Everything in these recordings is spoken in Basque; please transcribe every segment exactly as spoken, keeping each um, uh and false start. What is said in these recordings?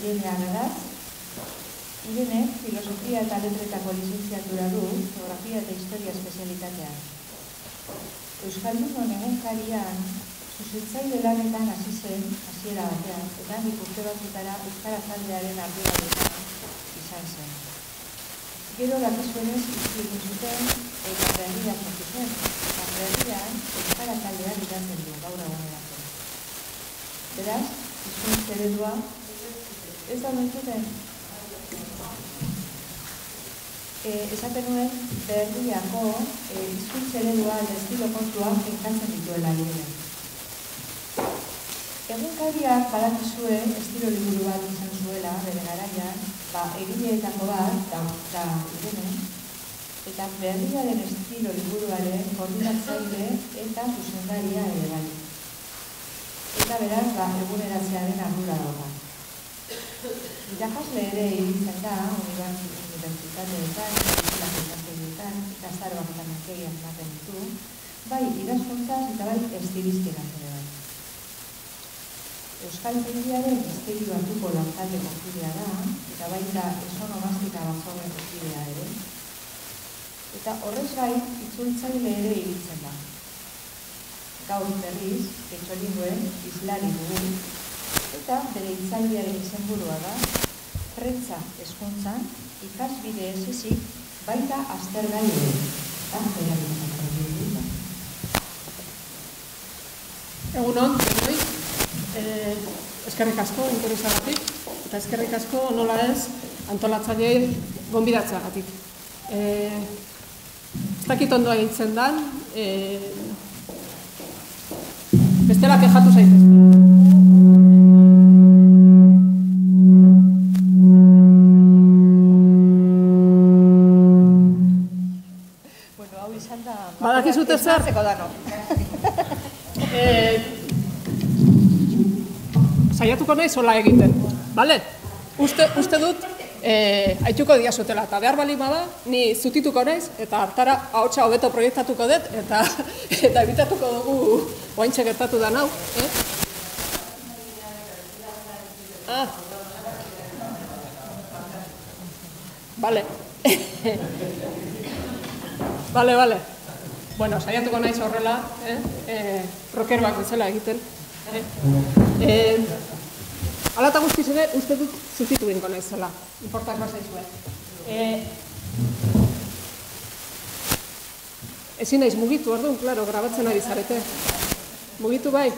Irene Agaraz. Irene, filosofia eta letretako lizentziatura du, geografia eta historia espezialitatean. Euskaldunon egunkarian, zuzentzaile lanetan hasi zen, hasiera batean, eta nik urte batzutara euskara taldearen arduradunetan izan zen. Gero dakizuenez izki egin zuten eta berria sortu zen, eta berrian euskara taldean idazten du gaur egunerako. Beraz, hizkuntz eredua ez da mentzuten. Esaten nuen berriako hizkuntz eredua eta estilo kontua enkantzen dituela Irene. Egunkariak badakizue estilo liburu bat izan zuela, bere garaian, ba, egileetako bat, da Irene, eta berriaren estilo liburuaren koordinatzaile eta zuzendaria ere bai. Eta beraz, ba, eguneratzearen ardura dago. Irakasle ere ibiltzen da, unibertsitateetan, ikastegietan, ikastaroak eta merkegiak ematen ditu, bai idazkuntzaz eta bai estilizketan ere bai. Euskal Herriaren esterio hartuko lantaldeko kidea da, eta baita esonomastika batzordeko kidea ere. Eta horrez gain, itzultzaile ere ibiltzen da. Gaur berriz, Etxolinguen hizlari dugu, eta bere hitzaldiaren izenburua da, Prentza hezkuntzan ikasbide ez ezik, baita aztergai ere. Egunon, denoi. Eskerrik asko interesagatik, eta eskerrik asko nola ez antolatzaileei gonbidatzeagatik. Ez dakit ondo egitzen dan, bestela kexatu zaitezte. Bueno, hau izan da... Badakizute zer? Saiatuko nahi zola egiten, bale? Uste dut, haituko diazutela, eta behar bali bada, ni zutituko naiz, eta hartara ahotsa hobeto proiektatuko dut, eta ebitatuko dugu oaintxe gertatu da nau. Ah. Bale. Bale, bale. Bueno, saiatuko naiz horrela, rockeroak bezala egiten. Hala eta guztiz ere, uste dut zutitu binko naizela. Inportak bazaizue. Ezin naiz mugitu, orduan, klaro, grabatzen ari zarete. Mugitu bai?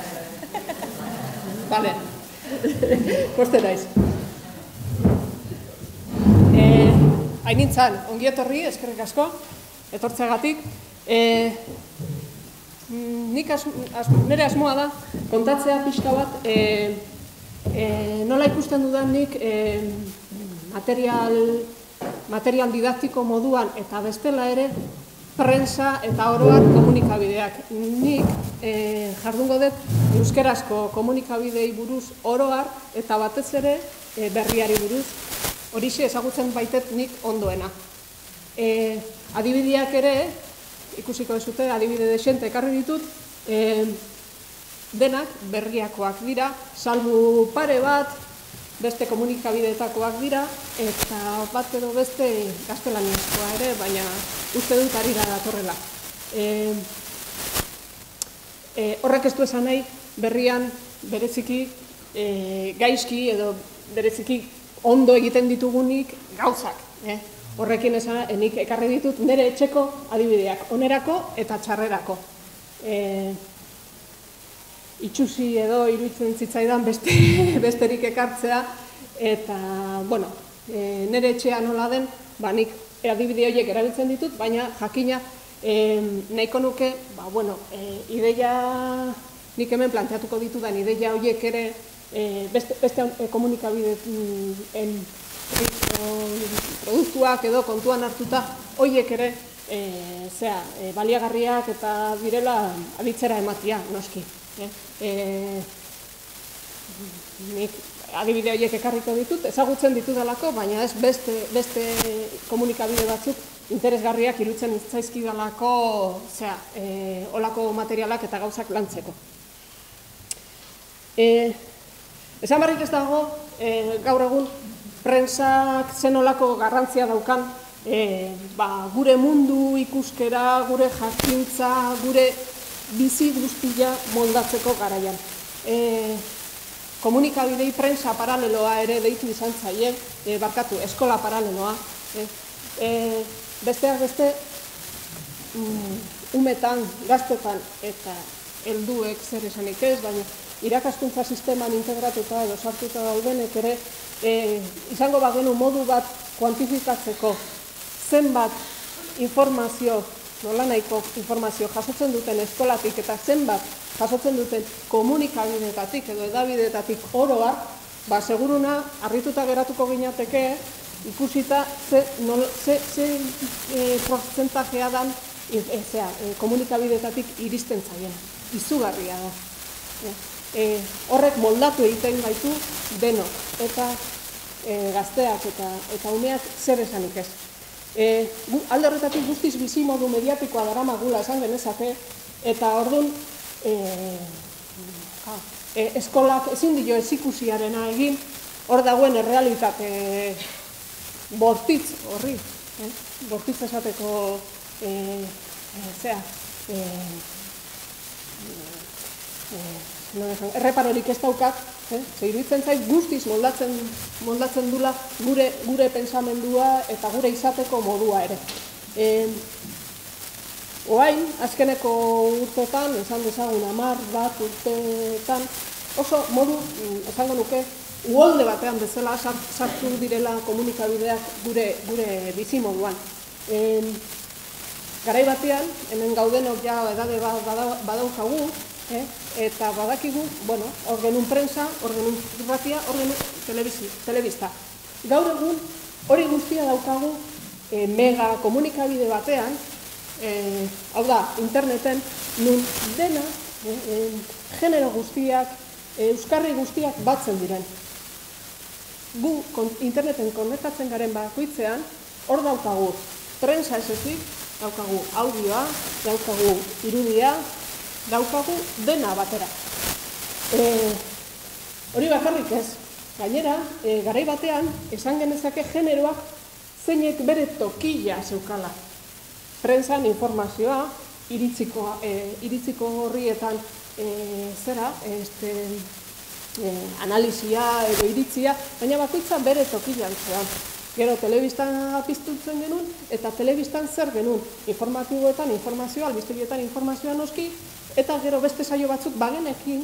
Bale. Koste naiz. Hain nintzen, ongi etorri, eskerrik asko, etortzeagatik. Nik nire asmoa da, kontatzea pixka bat, nola ikusten dudan nik material didaktiko moduan eta bestela ere prensa eta oroar komunikabideak. Nik jardungo dut euskerazko komunikabidei buruz oroar eta batez ere berriari buruz, horixe ezagutzen baitet nik ondoena. Adibideak ere, ikusiko dezute, adibide desente ekarri ditut, denak berriakoak dira, salbu pare bat, beste komunikabideetakoak dira, eta bat edo beste gaztelaniazkoa ere, baina uste dut arira datorrela. Horrek ez du esan nahi, berrian bereziki gaizki edo bereziki ondo egiten ditugunik gauzak. Horrekin esanik ekarri ditut nire etxeko adibideak, onerako eta txarrerako. Itxusi edo iruditzen zitzaidan besterik ekartzea, eta, bueno, nire etxea nola den, ba, nik adibide horiek erabiltzen ditut, baina jakina nahiko nuke, ba, bueno, ideia, nik hemen planteatuko ditudan ideia horiek ere beste komunikabideen produktuak edo kontuan hartuta horiek ere baliagarriak eta direla aditzera ematia, noski. Nik adibide horiek ekarriko ditut, ezagutzen ditudalako, baina ez beste komunikabide batzuk interesgarriak iruditzen zaizkidalako olako materialak eta gauzak lantzeko. Esan barrik ez dago, gaur egun prentsak zenolako garrantzia daukan gure mundu ikuskera, gure jakintza, gure bizi guztia moldatzeko garaian. Komunikabidei prentsa paraleloa ere deitu izan zaie, barkatu, eskola paraleloa. Besteak beste, umetan, gaztetan eta helduek zer esanik ez, baina irakaskuntza sisteman integratuta edo sartuta daudenek ere izango bagenu modu bat kuantifikatzeko zenbat informazio, nolanahiko informazio jasotzen duten eskolatik eta zenbat jasotzen duten komunikabideetatik edo edabideetatik oroa, ba, seguruna harrituta geratuko ginateke ikusita ze portzentajea dan komunikabideetatik iristen zaien. Izugarria da. Horrek moldatu egiten gaitu denok, eta gazteak eta umeak zer esanik ez. Alde horretatik guztiz bizimodu mediatikoa daramagula esan genezake, eta orduan eskolak ezin dio ez ikusiarena egin, hor dagoen errealitate bortitz horri, bortitz esateko erreparorik ez daukat, iruditzen zait guztiz moldatzen dula gure pentsamendua eta gure izateko modua ere. Oain, azkeneko urteetan, esan dezagun hamar bat urteetan, oso modu, esango nuke, uholde batean bezala sartu direla komunikabideak gure bizimoduan. Garai batean, hemen gaudenok ja edade badaukagu, eta badakigu, bueno, hor genuen prensa, hor genuen irratia, hor genuen telebista. Gaur egun, hori guztia daukagu mega komunikabide batean, hau da, interneten, nun dena, genero guztiak, euskarri guztiak batzen diren. Gu interneten konektatzen garen bakoitzean, hor daukagu prensa esezik, daukagu audioa, daukagu irudia, daukagu dena batera. Hori bakarrik ez, gainera, garai batean, esan genezake generoak zeinek bere tokia zeukala. Prentsan informazioa, iritziko horrietan zera, analizia edo iritzia, baina bakoitza bere tokian zean. Gero telebistan piztutzen genuen, eta telebistan zer genuen. Informatiboetan informazioa, albistegietan informazioa noski, eta gero beste saio batzuk bagenekin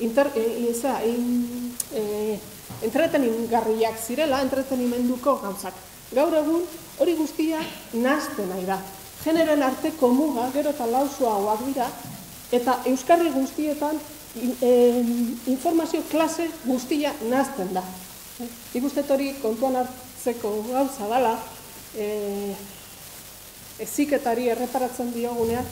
entretenigarriak zirela, entretenimenduko gauzak. Gaur egun hori guztia nahazten nahi da. Generoen arteko muga, gero eta lausuagoak dira, eta euskarri guztietan informazio klase guztia nahazten da. Nik uste hori kontuan hartzeko gauza dela, heziketari erreparatzen diogunean,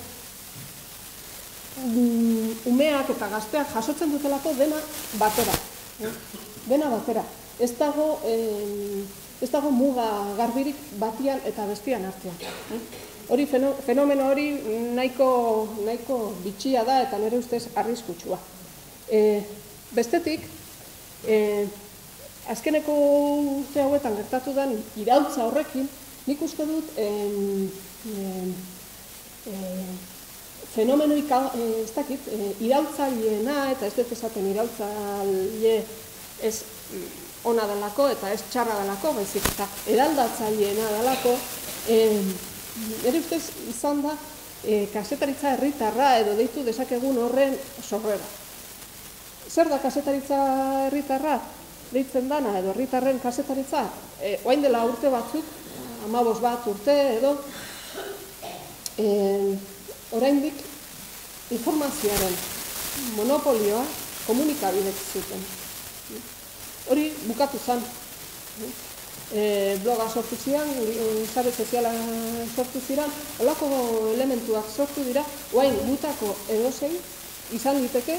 umeak eta gazteak jasotzen dutelako dena batera. Dena batera. Ez dago ez dago muga garbirik batian eta bestian artean. Hori fenomeno hori nahiko bitxia da eta nire ustez arriskutsua. Bestetik, azkeneko urte hauetan gertatu den iraultza horrekin, nik uste dut fenomenoik ez dakit, iraultzaileena eta ez dut esaten iraultzaile ez ona delako eta ez txarra delako, baizik eta eraldatzaileena delako, nire ustez izan da kazetaritza herritarra edo deitu dezakegun horren sorrera. Zer da kazetaritza herritarra? Deitzen dana edo herritarren kazetaritza? Orain dela urte batzuk, hamabost bat urte edo, oraindik informazioaren monopolioa komunikabidek zuten. Hori bukatu zen. Bloga sortu ziren, sare soziala sortu ziren, holako elementuak sortu dira, orain gutako edozein izan liteke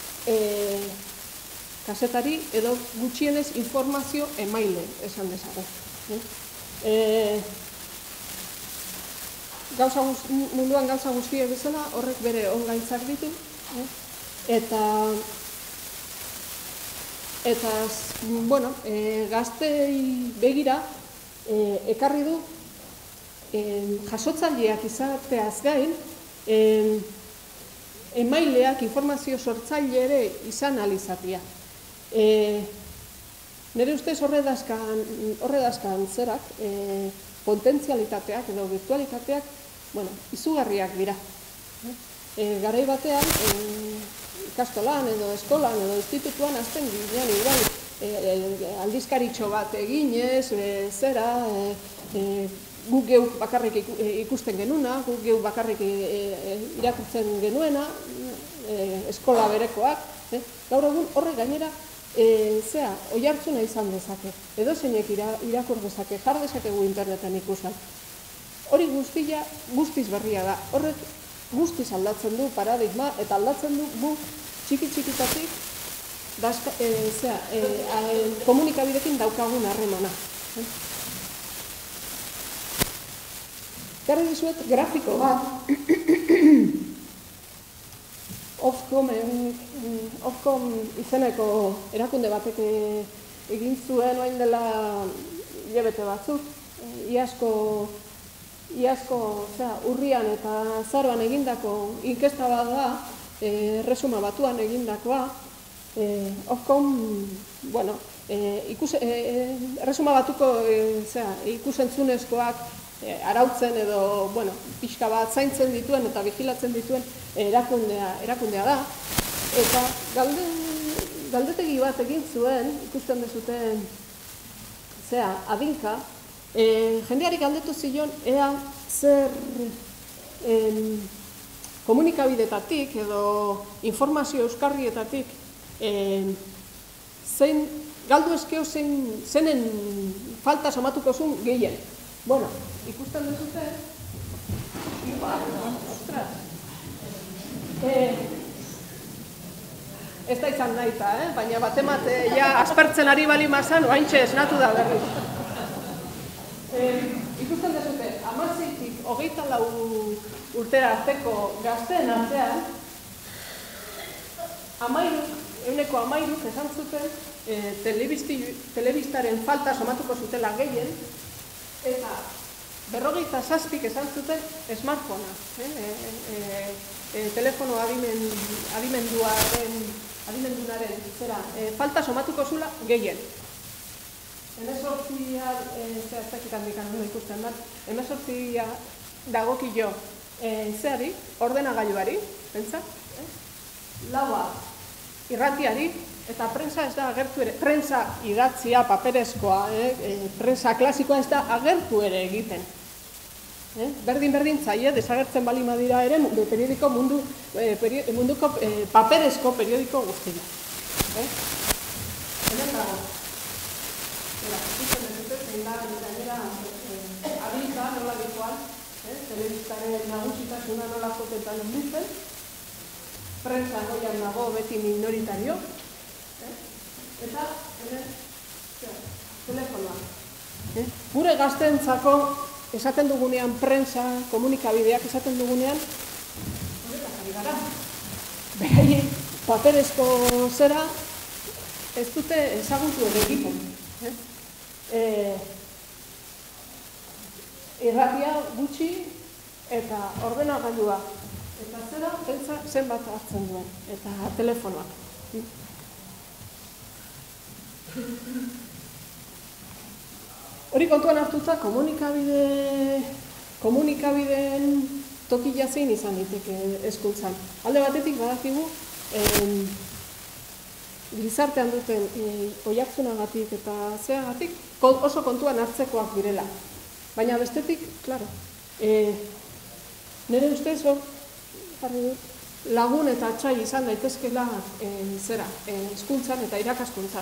kazetari edo gutxienez informazio emaile esan dezago. Munduan gauza guztiek bezala horrek bere ongaitzak ditu, eta Eta, bueno, gaztei begira ekarri du jasotzaileak izateaz gain, emaileak informazio sortzaile ere izan alizatia. Nire ustez horre dazkan zerak, potentzialitateak edo virtualitateak, bueno, izugarriak dira. Garai batean, ikastolan edo eskolan edo institutuan azten ginean igual aldizkaritxo bat eginez, zera, guk geu bakarrik ikusten genuna, guk geu bakarrik irakurtzen genuena, eskola berekoak. Gaur egun horre gainera, zera, oi hartzuna izan dezake, edo zeinek irakur dezake, jar dezakegu interneten ikusan. Hori guztia guztiz berria da, horrek guztiz aldatzen du paradigma eta aldatzen du gu txiki-txikitatik komunikabidekin daukagun harremana. Garri dizuet grafiko bat, Ofcom izeneko erakunde batek egin zuen oain dela hilabete batzuk, iazko Iazko urrian eta zaroan egindako inkesta bat da, Erresuma Batuan egindakoa, Ofcom, bueno, Erresuma Batuko ikusentzunezkoak arautzen edo, bueno, pixka bat zaintzen dituen eta vigilatzen dituen erakundea da, eta galdetegi bat egin zuen, ikusten dezuten, zera, adinka, jendeari galdetu zion ea zer komunikabidetatik edo informazio euskarrietatik galdu eskeo zenen falta somatuko zuen gehien. Bueno, ikusten dezute, ostras, ez da izan nahita, baina batemat aspertzen ari bali mazan, oaintxe esnatu da berri. Ikusten dezute, hamaseitik hogeita lau urtera arteko gazteen artean, euneko hamairuk esan zuten telebistaren falta somatuko zutela gehien, eta berrogeita zazpik esan zuten smartphonea, telefono adimendunaren falta somatuko zula gehien. Hemezortzia, zehaztakit handikan nuna ikusten da, hemezortzia dagokio zeari, ordenagailuari, pentsa, laua irratiari, eta prensa ez da agertu ere, prensa idatzia, paperezkoa, prensa klasikoa ez da agertu ere egiten. Berdin-berdin zaie, desagertzen bali madira ere periodiko munduko paperezko periodiko guztia. Hemen dago. Ikusten dezute, zein da, gainera, abilka, nola dikoan, telebistaren nagusitasuna nola jotetan onditzen, prensa goian dago beti minoritario, eta, hemen, telefonoa. Gure gazteentzako esaten dugunean prensa, komunikabideak esaten dugunean, horretaz ari gara. Beraiek, paperezko zera, ez dute ezagutu ere egiten. Irratia gutxi eta ordenagailua. Eta zera, pentsa zenbat hartzen duen. Eta telefonoak. Hori kontuan hartuta komunikabideen tokila zein izan diteke hezkuntzan. Alde batetik badakigu gizartean duten oihartzunagatik eta zeagatik oso kontuan hartzekoak direla. Baina bestetik, klaro, nire ustez hor lagun eta atxai izan daitezkela zera, hezkuntzan eta irakaskuntzan.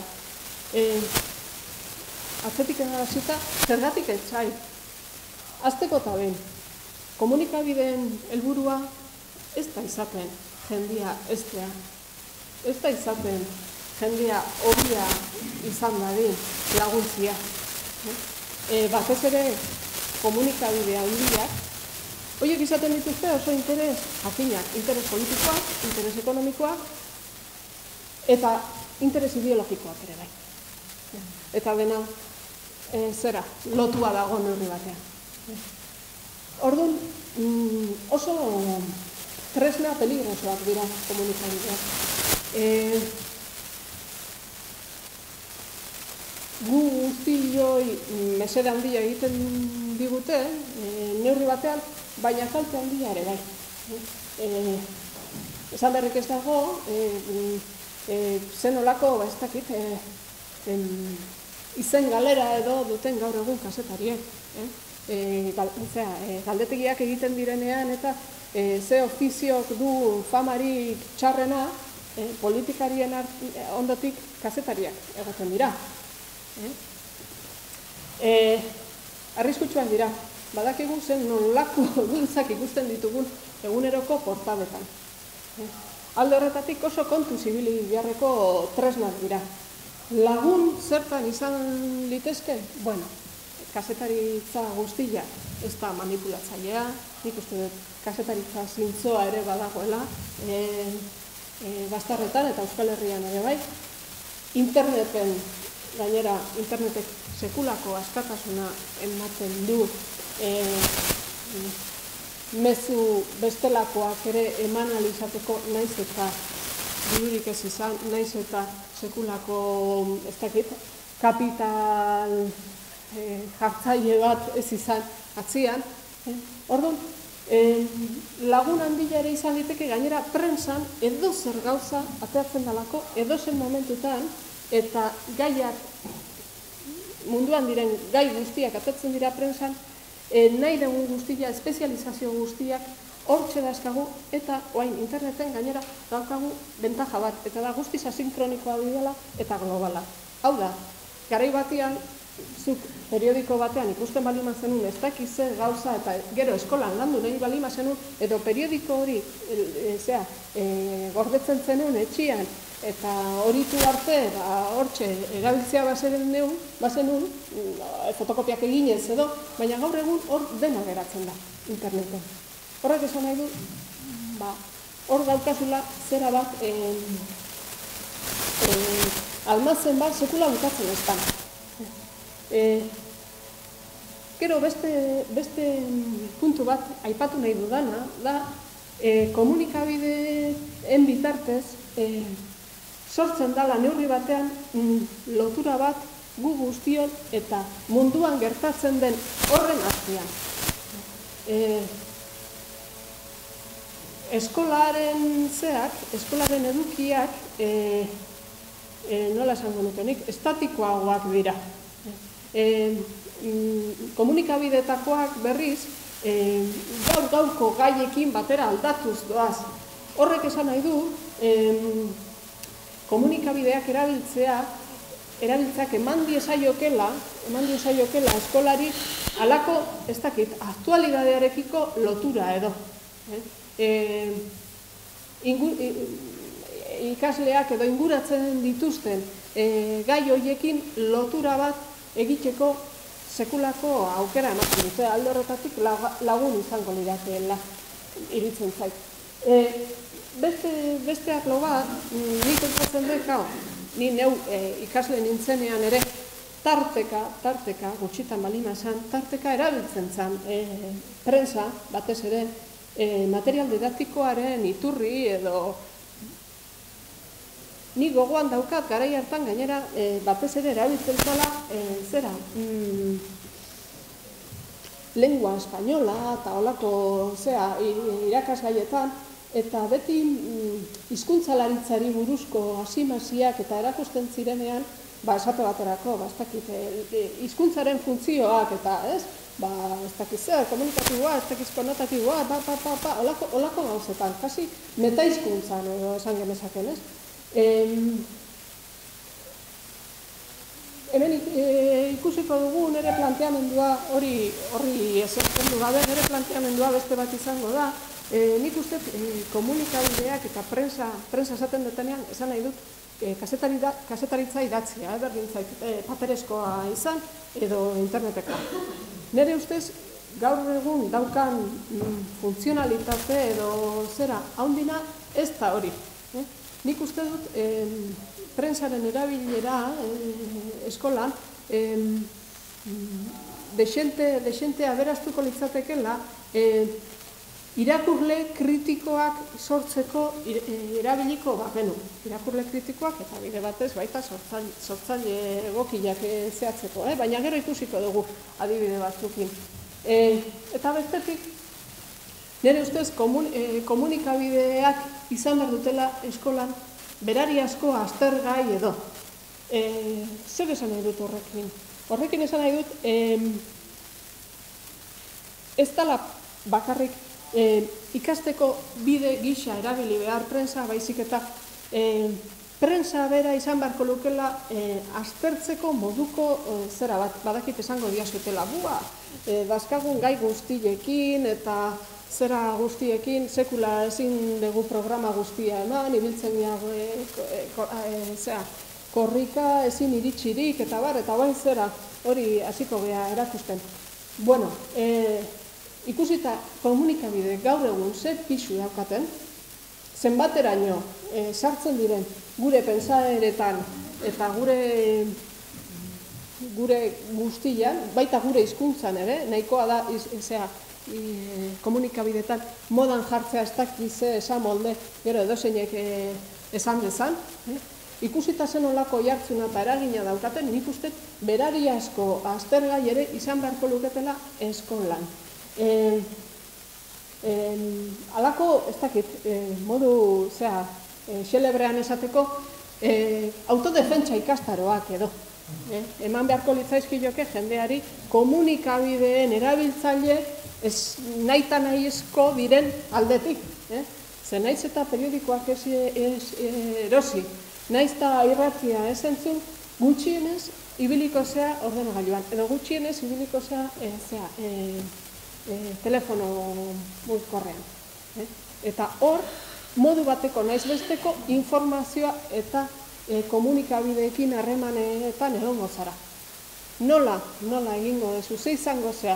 Atzetik hasita, zergatik etxai. Azteko eta behin, komunikabideen helburua ez da izaten jendia eztea. Ez da izaten jendia hobia izan dadin laguntzia. Batez ere komunikabide handiak, horiek izaten dituzte oso interes jakinak, interes politikoak, interes ekonomikoak, eta interes ideologikoak ere bai. Eta dena, zera, lotua dago neurri batean. Orduan, oso tresna peligrosoak dira komunikabideak. Gu guztioi mesede handia egiten digute, neurri batean, baina kalte handia ere bai. Esan berrik ez dago, zen olako, ez dakit, izen galera edo duten gaur egun kazetariek. Galdetegiak egiten direnean eta ze ofiziok du famarik txarrena, politikarien ondotik kazetariak egoten dira. Arriskutsuak dira, badakigu zen nolako guntzak ikusten ditugun eguneroko portadetan. Alde horretatik oso kontu zibili biharreko tresnak dira. Lagun zertan izan litezke? Bueno, kazetaritza guztia ez da manipulatzailea, nik uste dut kazetaritza zintzoa ere badagoela, Bastarretan eta Euskal Herrian ere bai. Interneten, gainera, internetek sekulako askatasuna ematen du, mezu bestelakoak ere eman alizateko naiz eta dirurik ez izan, naiz eta sekulako, ez dakit, kapital jartzaile bat ez izan atzian. Orduan, lagun handia ere izan liteke gainera prensan edo zer gauza ateratzen dalako, edo zen momentutan, eta gaiak, munduan diren gai guztiak ateratzen dira prensan, nahi dugun guztia, espezializazio guztiak, hortxe dazkagu, eta oain interneten gainera daukagu bentaja bat, eta da guztiz asinkronikoa dira eta globala. Hau da, garai batean, zuk periodiko batean ikusten balima zenun, ez dakiz zer gauza eta gero eskolan landu nahi balima zenun, edo periodiko hori gordetzen zenun etxian, eta horitu arte, hortxe, erabiltzea bazenun, fotokopiak eginez edo, baina gaur egun hor dena geratzen da, interneten. Horrek esan nahi du, hor daukazula zera bat, almazen bat sekula bukatzen ez da. Gero beste puntu bat aipatu nahi dudana, da komunikabideen bitartez sortzen dala neurri batean lotura bat gu guztion eta munduan gertatzen den horren artean. Eskolaren zeak, eskolaren edukiak, nola esango nukenik, estatikoagoak dira. Komunikabidetakoak berriz, gaur-gaurko gaiekin batera aldatuz doaz. Horrek esan nahi du, komunikabideak erabiltzea, erabiltzeak eman diezaiokela, eman diezaiokela eskolari halako, ez dakit, aktualidadearekiko lotura edo. Ikasleak edo inguratzen dituzten gai horiekin lotura bat egiteko sekulako aukera ematen dute, alde horretatik lagun izango lirateela iritzen zait. Beste arlo bat, nik entratzen dut, ni neu ikasle nintzenean ere, tarteka, tarteka, gutxitan balima esan, tarteka erabiltzen zen prensa, batez ere, material didaktikoaren iturri edo ni gogoan daukat garai hartan gainera batez ere erabiltzen zela zera lengua espainola eta holako zea irakasgaietan eta beti hizkuntzalaritzari buruzko asimasiak eta erakusten zirenean ba esate baterako ba ez dakit hizkuntzaren funtzioak eta ez ba ez dakit zer komunikatiboa ez dakit konotatiboa ba ba ba ba holako holako gauzetan kasi metahizkuntzan edo esan genezaken ez hemen ikusiko dugu nire planteamendua hori horri ezertzen gabe nire planteamendua beste bat izango da nik uste komunikabideak eta prensa prensa esaten detenean esan nahi dut kazetaritza idatzia berdin zait paperezkoa izan edo internetekoa nire ustez gaur egun daukan funtzionalitate edo zera handina ez da hori nik uste dut prensaren erabilera eskolan, desente aberaztuko litzatekela, irakurle kritikoak sortzeko erabiliko bagenu. Irakurle kritikoak eta bide batez baita sortzaile egokiak zehatzeko, baina gero ikusiko dugu adibide batzukin. Eta bestetik, nire ustez komunikabideak izan behar dutela eskolan berariazko aztergai edo. Zer esan nahi dut horrekin? Horrekin esan nahi dut, ez dela bakarrik ikasteko bide gisa erabili behar prensa, baizik eta prensa bera izan beharko lukela aztertzeko moduko zera bat, badakit esango diazutela bua, dazkagun gai guztiekin eta zera guztiekin, sekula ezin dugu programa guztia eman, ibiltzen diago, zera, korrika ezin iritsirik eta bar, eta bai zera hori hasiko gea erakusten. Bueno, ikusita komunikabide gaur egun zer pisu daukaten, zenbateraino sartzen diren gure pentsaeretan eta gure gure guztian, baita gure hizkuntzan ere, nahikoa da komunikabidetan modan jartzea ez dakize esan molde, gero edozeinek esan dezan, ikusita zen olako jartzuna eta eragina daukaten, nik uste berariazko aztergai ere izan beharko luketela eskolan. Alako, ez dakit, modu xelebrean esateko, autodefentsa ikastaroak edo. Eman beharko litzaizkiloke jendeari komunikabideen erabiltzaile nahita nahizko diren aldetik. Ze naiz eta periodikoak ez erosi, naiz eta irratia ez entzun, gutxienez ibiliko zea ordenagailuan, edo gutxienez ibiliko zea telefono mugikorrean. Eta hor, modu bateko naiz besteko informazioa eta komunikabideekin harremanetan egongo zara. Nola, nola egingo dezu, ze izango zea,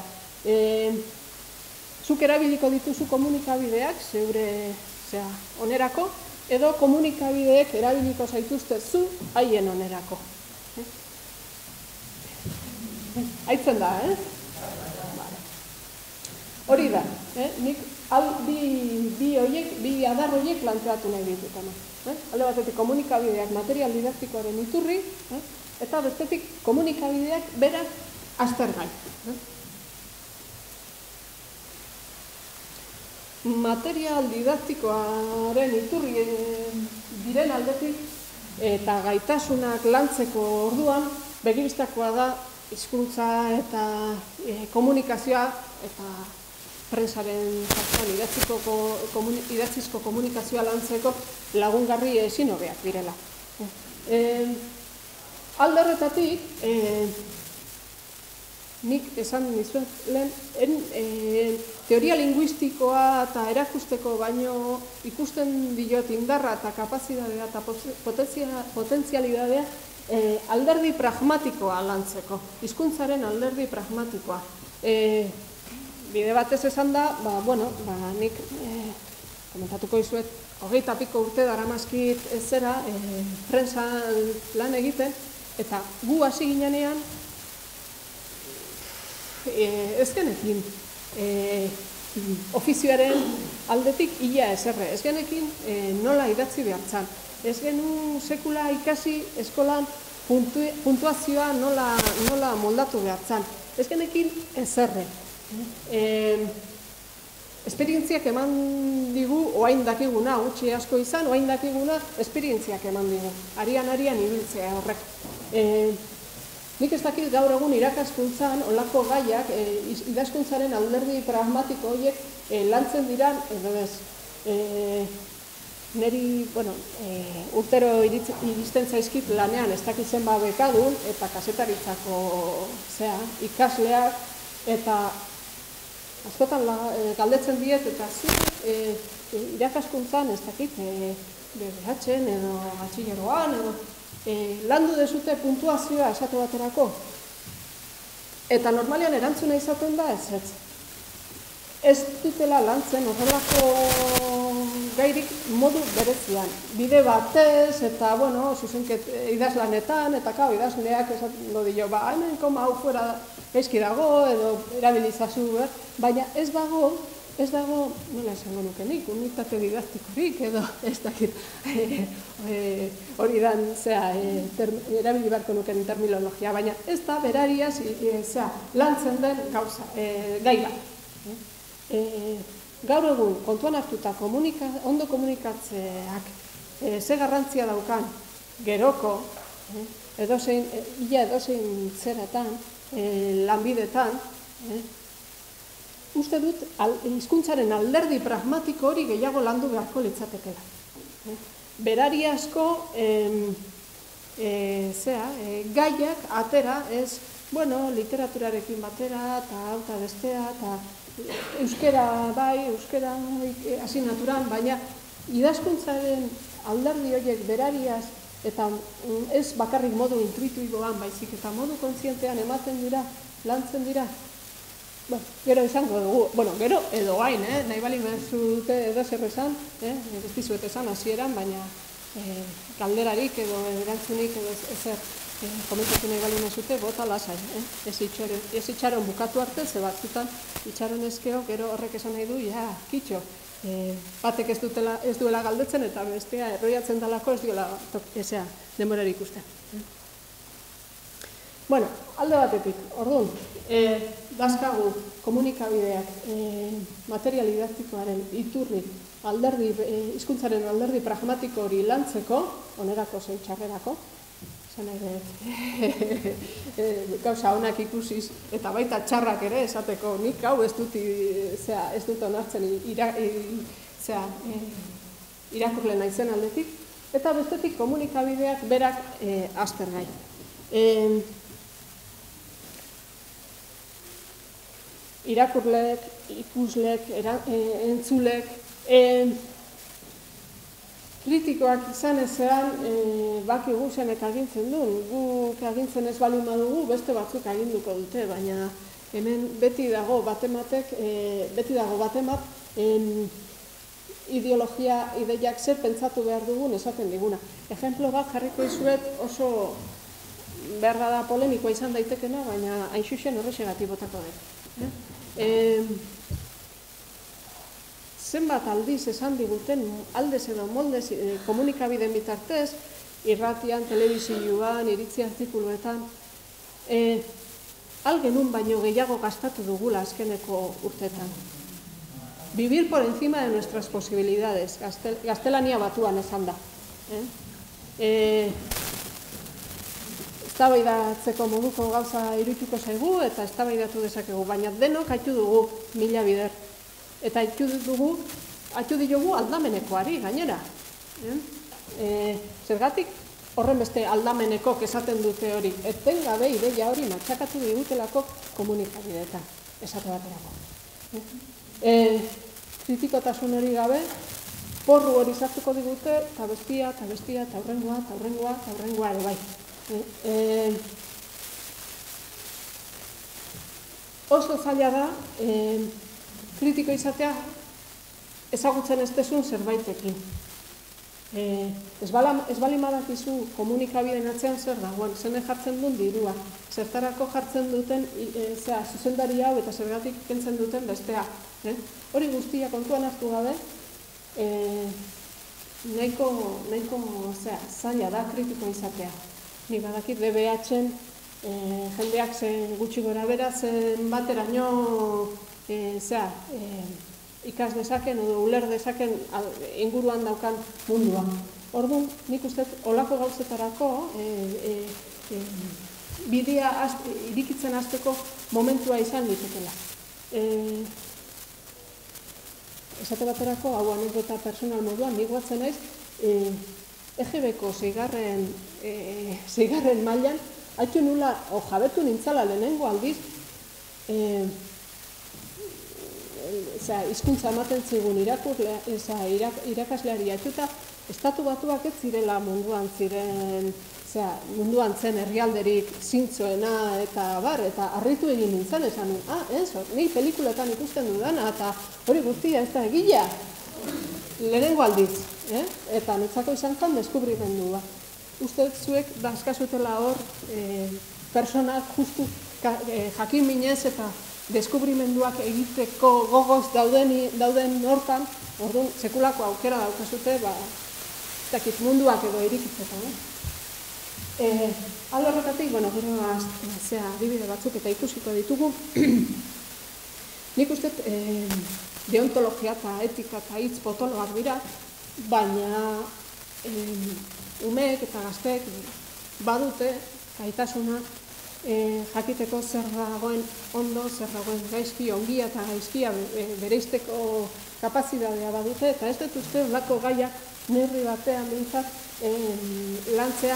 zuk erabiliko dituzu komunikabideak, zeure onerako, edo komunikabideek erabiliko zaituzte zu haien onerako. Aitzen da, eh? Hori da, nik bi horiek, bi adar horiek planteatu nahi ditutan. Alde batetik komunikabideak material didaktikoaren iturri, eta bestetik komunikabideak berak aztergai. Material didaktikoaren iturri diren aldetik eta gaitasunak lantzeko orduan begibistakoa da hizkuntza eta komunikazioa eta prensaren zartuan idatzizko komunikazioa lantzeko lagungarri ezin hobeak direla. Alde horretatik, nik esan nizuen lehen, teoria linguistikoa eta erakusteko baino ikusten diot indarra eta kapazitatea eta potentzialidadea alderdi pragmatikoa lantzeko, hizkuntzaren alderdi pragmatikoa. Bide batez esan da, bueno, nik komentatuko izuet, hogeita piko urte daramazkit ez zera prensan lan egiten, eta gu hasi ginean ez genekin ofizioaren aldetik ia eserre, ez genekin nola idatzi behartzan. Ez genu sekula ikasi eskolan puntuazioa nola moldatu behartzan. Ez genekin eserre. Esperientziak eman digu, oain dakiguna, gutxi asko izan, oain dakiguna, esperientziak eman digu. Arian-arian ibiltzea horrek. Nik ez dakit gaur egun irakaskuntzan, olako gaiak, idazkuntzaren alderdi pragmatiko horiek lantzen diran, edo ez, niri, bueno, urtero iristen zaizkit lanean ez dakitzen ba bekadun, eta kasetaritzako ikasleak, eta askotan galdetzen diet, eta zu irakaskuntzan ez dakit, B B H-en edo batxileroan, edo landu dezute puntuazioa esate baterako. Eta normalean erantzuna izaten da ez ez. Ez dutela lantzen horrelako gairik modu berezian. Bide batez, eta, bueno, zuzenket idazlanetan, eta kao, idazleak esaten dio, ba, hemen koma hau fuera gaizki dago, edo erabilizazu, baina ez dago, ez dago, nola esango nukenik, unitate didaktikorik, edo ez dakit, hori dan, zera, erabili beharko nuken terminologia, baina ez da berariaz, zera, lantzen den gauza, gai bat. Gaur egun, kontuan hartuta, ondo komunikatzeak ze garrantzia daukan geroko, edozein, ia edozein zeratan, lanbidetan, uste dut, hizkuntzaren alderdi pragmatiko hori gehiago landu beharko litzatekela. Berari asko, gaiak atera, ez, bueno, literaturarekin batera, eta hau eta bestea, eta euskera bai, euskera asignaturan, baina idazkuntzaren alderdi horiek berariaz, eta ez bakarrik modu intuitiboan baizik, eta modu kontzientean ematen dira, lantzen dira, gero izango dugu, bueno, gero edo hain, nahi bali zute edo zer esan, ez dizuet esan hasieran, baina galderarik edo erantzunik edo ezer komentatu nahi bali nazute, bota lasai, ez itxaron bukatu arte, ze batzutan itxaron ezkeo, gero horrek esan nahi du, ja, kitxo, batek ez duela galdetzen eta bestea erroiatzen dalako ez duela denborarik ikusten. Bueno, alde batetik, orduan, dazkagu komunikabideak material didaktikoaren iturri alderdi, hizkuntzaren alderdi pragmatiko hori lantzeko, onerako zein txarrerako, zan ere, gauza honak ikusiz, eta baita txarrak ere esateko, nik hau ez dut, ez dut onartzen irakurle naizen aldetik, eta bestetik komunikabideak berak aztergai. Irakurleek, ikuslek, entzulek, kritikoak izan ezean baki guzenek agintzen duen, guk agintzen ez bali madugu, beste batzuk aginduko dute, baina hemen beti dago batematek, beti dago batemat ideologia, ideiak zer pentsatu behar dugun esaten diguna. Ejemplo bat jarriko izuet oso behar da polemikoa izan daitekena, baina hain xuxen horrexegatik botako dut. Zenbat aldiz esan diguten aldez edo moldez komunikabideen bitartez, irratian, telebizioan, iritzi artikuluetan, algenun baino gehiago gastatu dugula azkeneko urtetan. Vivir por encima de nuestras posibilidades, gaztelania batuan esan da. Eztabaidatzeko moduko gauza irudituko zaigu eta eztabaidatu dezakegu, baina denok haitu dugu mila bider. Eta haitu dugu, haitu diogu aldamenekoari gainera. Zergatik horren beste aldamenekok esaten dute hori, etengabe ideia hori matxakatu digutelako komunikabideetan, esate baterako. Kritikotasun hori gabe, porru hori sartuko digute, eta bestia, eta bestia, eta aurrengoa, eta aurrengoa, eta aurrengoa ere bai. Oso zaila da kritiko izatea ezagutzen ez dezun zerbaitekin. Ez bali madakizu komunikabideen atzean zer dagoen, zene jartzen duen dirua, zertarako jartzen duten zuzendari hau eta zergatik kentzen duten bestea. Hori guztia kontuan hartu gabe, nahiko zaila da kritiko izatea. Ni badakit D B H-en jendeak zen gutxi gora bera, zen bateraino ikas dezaken edo uler dezaken inguruan daukan mundua. Orduan, nik uste olako gauzetarako bidea irikitzen hasteko momentua izan ditekela. Esate baterako, hau anekdota personal moduan, nik batzen naiz, E G B-ko zeigarren mailan, haitu nula, o jabetu nintzala lehenengo aldiz, hizkuntza ematen zigun irakasleari haitu eta estatu batuak ez zirela munduan ziren, munduan zen herrialderik zintzoena eta bar, eta harritu egin nintzen esan, ah, ez, ni pelikuletan ikusten dudana, eta hori guztia ez da egila. lehenengo aldiz, eta netzako izan zen deskubrimendu bat. Uste zuek dazkazutela hor personak justu jakin minez eta deskubrimenduak egiteko gogoz dauden hortan, orduan sekulako aukera daukazute, ez dakit munduak edo irikitzeko. Alde horretatik, bueno, gero adibide batzuk eta ikusiko ditugu. Nik uste deontologia eta etika eta hitz potoloak dira, baina umeek eta gazteek badute gaitasuna jakiteko zer dagoen ondo, zer dagoen gaizki, ongia eta gaizkia bereizteko kapazitatea badute, eta ez dut uste olako gaiak neurri batean behintzat lantzea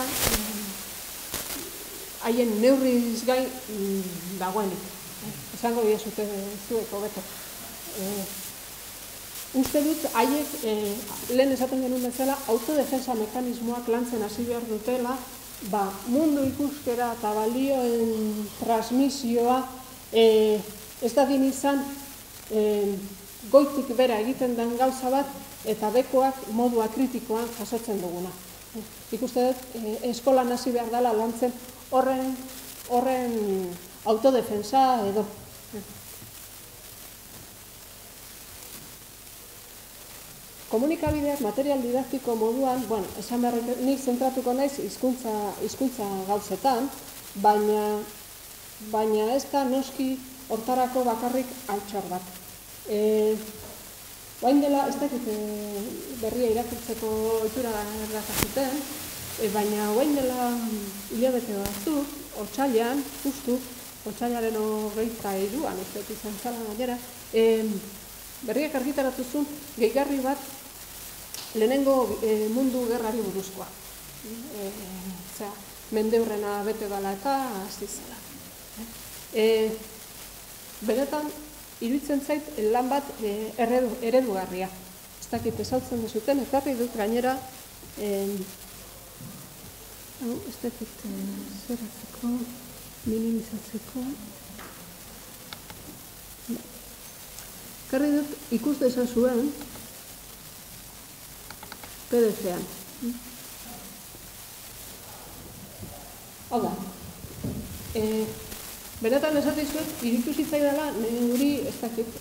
haien neurriz gain dagoenik. Esango diezute zuek hobeto. Uste dut, haiek, lehen esaten genuen bezala, autodefensa mekanismoak lantzen hasi behar dutela, mundu ikuskera eta balioen transmisioa ez da din izan goitik bera egiten den gauza bat eta bekoak modua kritikoan jasotzen duguna. Ikuste dut, eskolan hasi behar dela lantzen horren autodefensa edo. Komunikabideak material didaktiko moduan, bueno, esan beharrik nik zentratuko naiz hizkuntza gauzetan, baina ez da noski hortarako bakarrik altxor bat. Oain dela, ez dakit berria irakurtzeko ohitura dakazuten, baina oain dela hilabete batzuk, otsailean, justu, otsailaren hogeita hiruan, ez dut izan zala gainera, berriak argitaratu zuen gehigarri bat lehenengo mundu gerrari buruzkoa. Mendeurrena bete dela eta hasi zela. Benetan, iruditzen zait lan bat eredugarria. Ez dakit ezautzen duzuten, ekarri dut gainera, ez dakit zeratzeko, minimizatzeko. Ekarri dut ikus dezazuen P D F-an. Hau da, benetan esatizuet, iritu zitzaidala, niri ez dakit,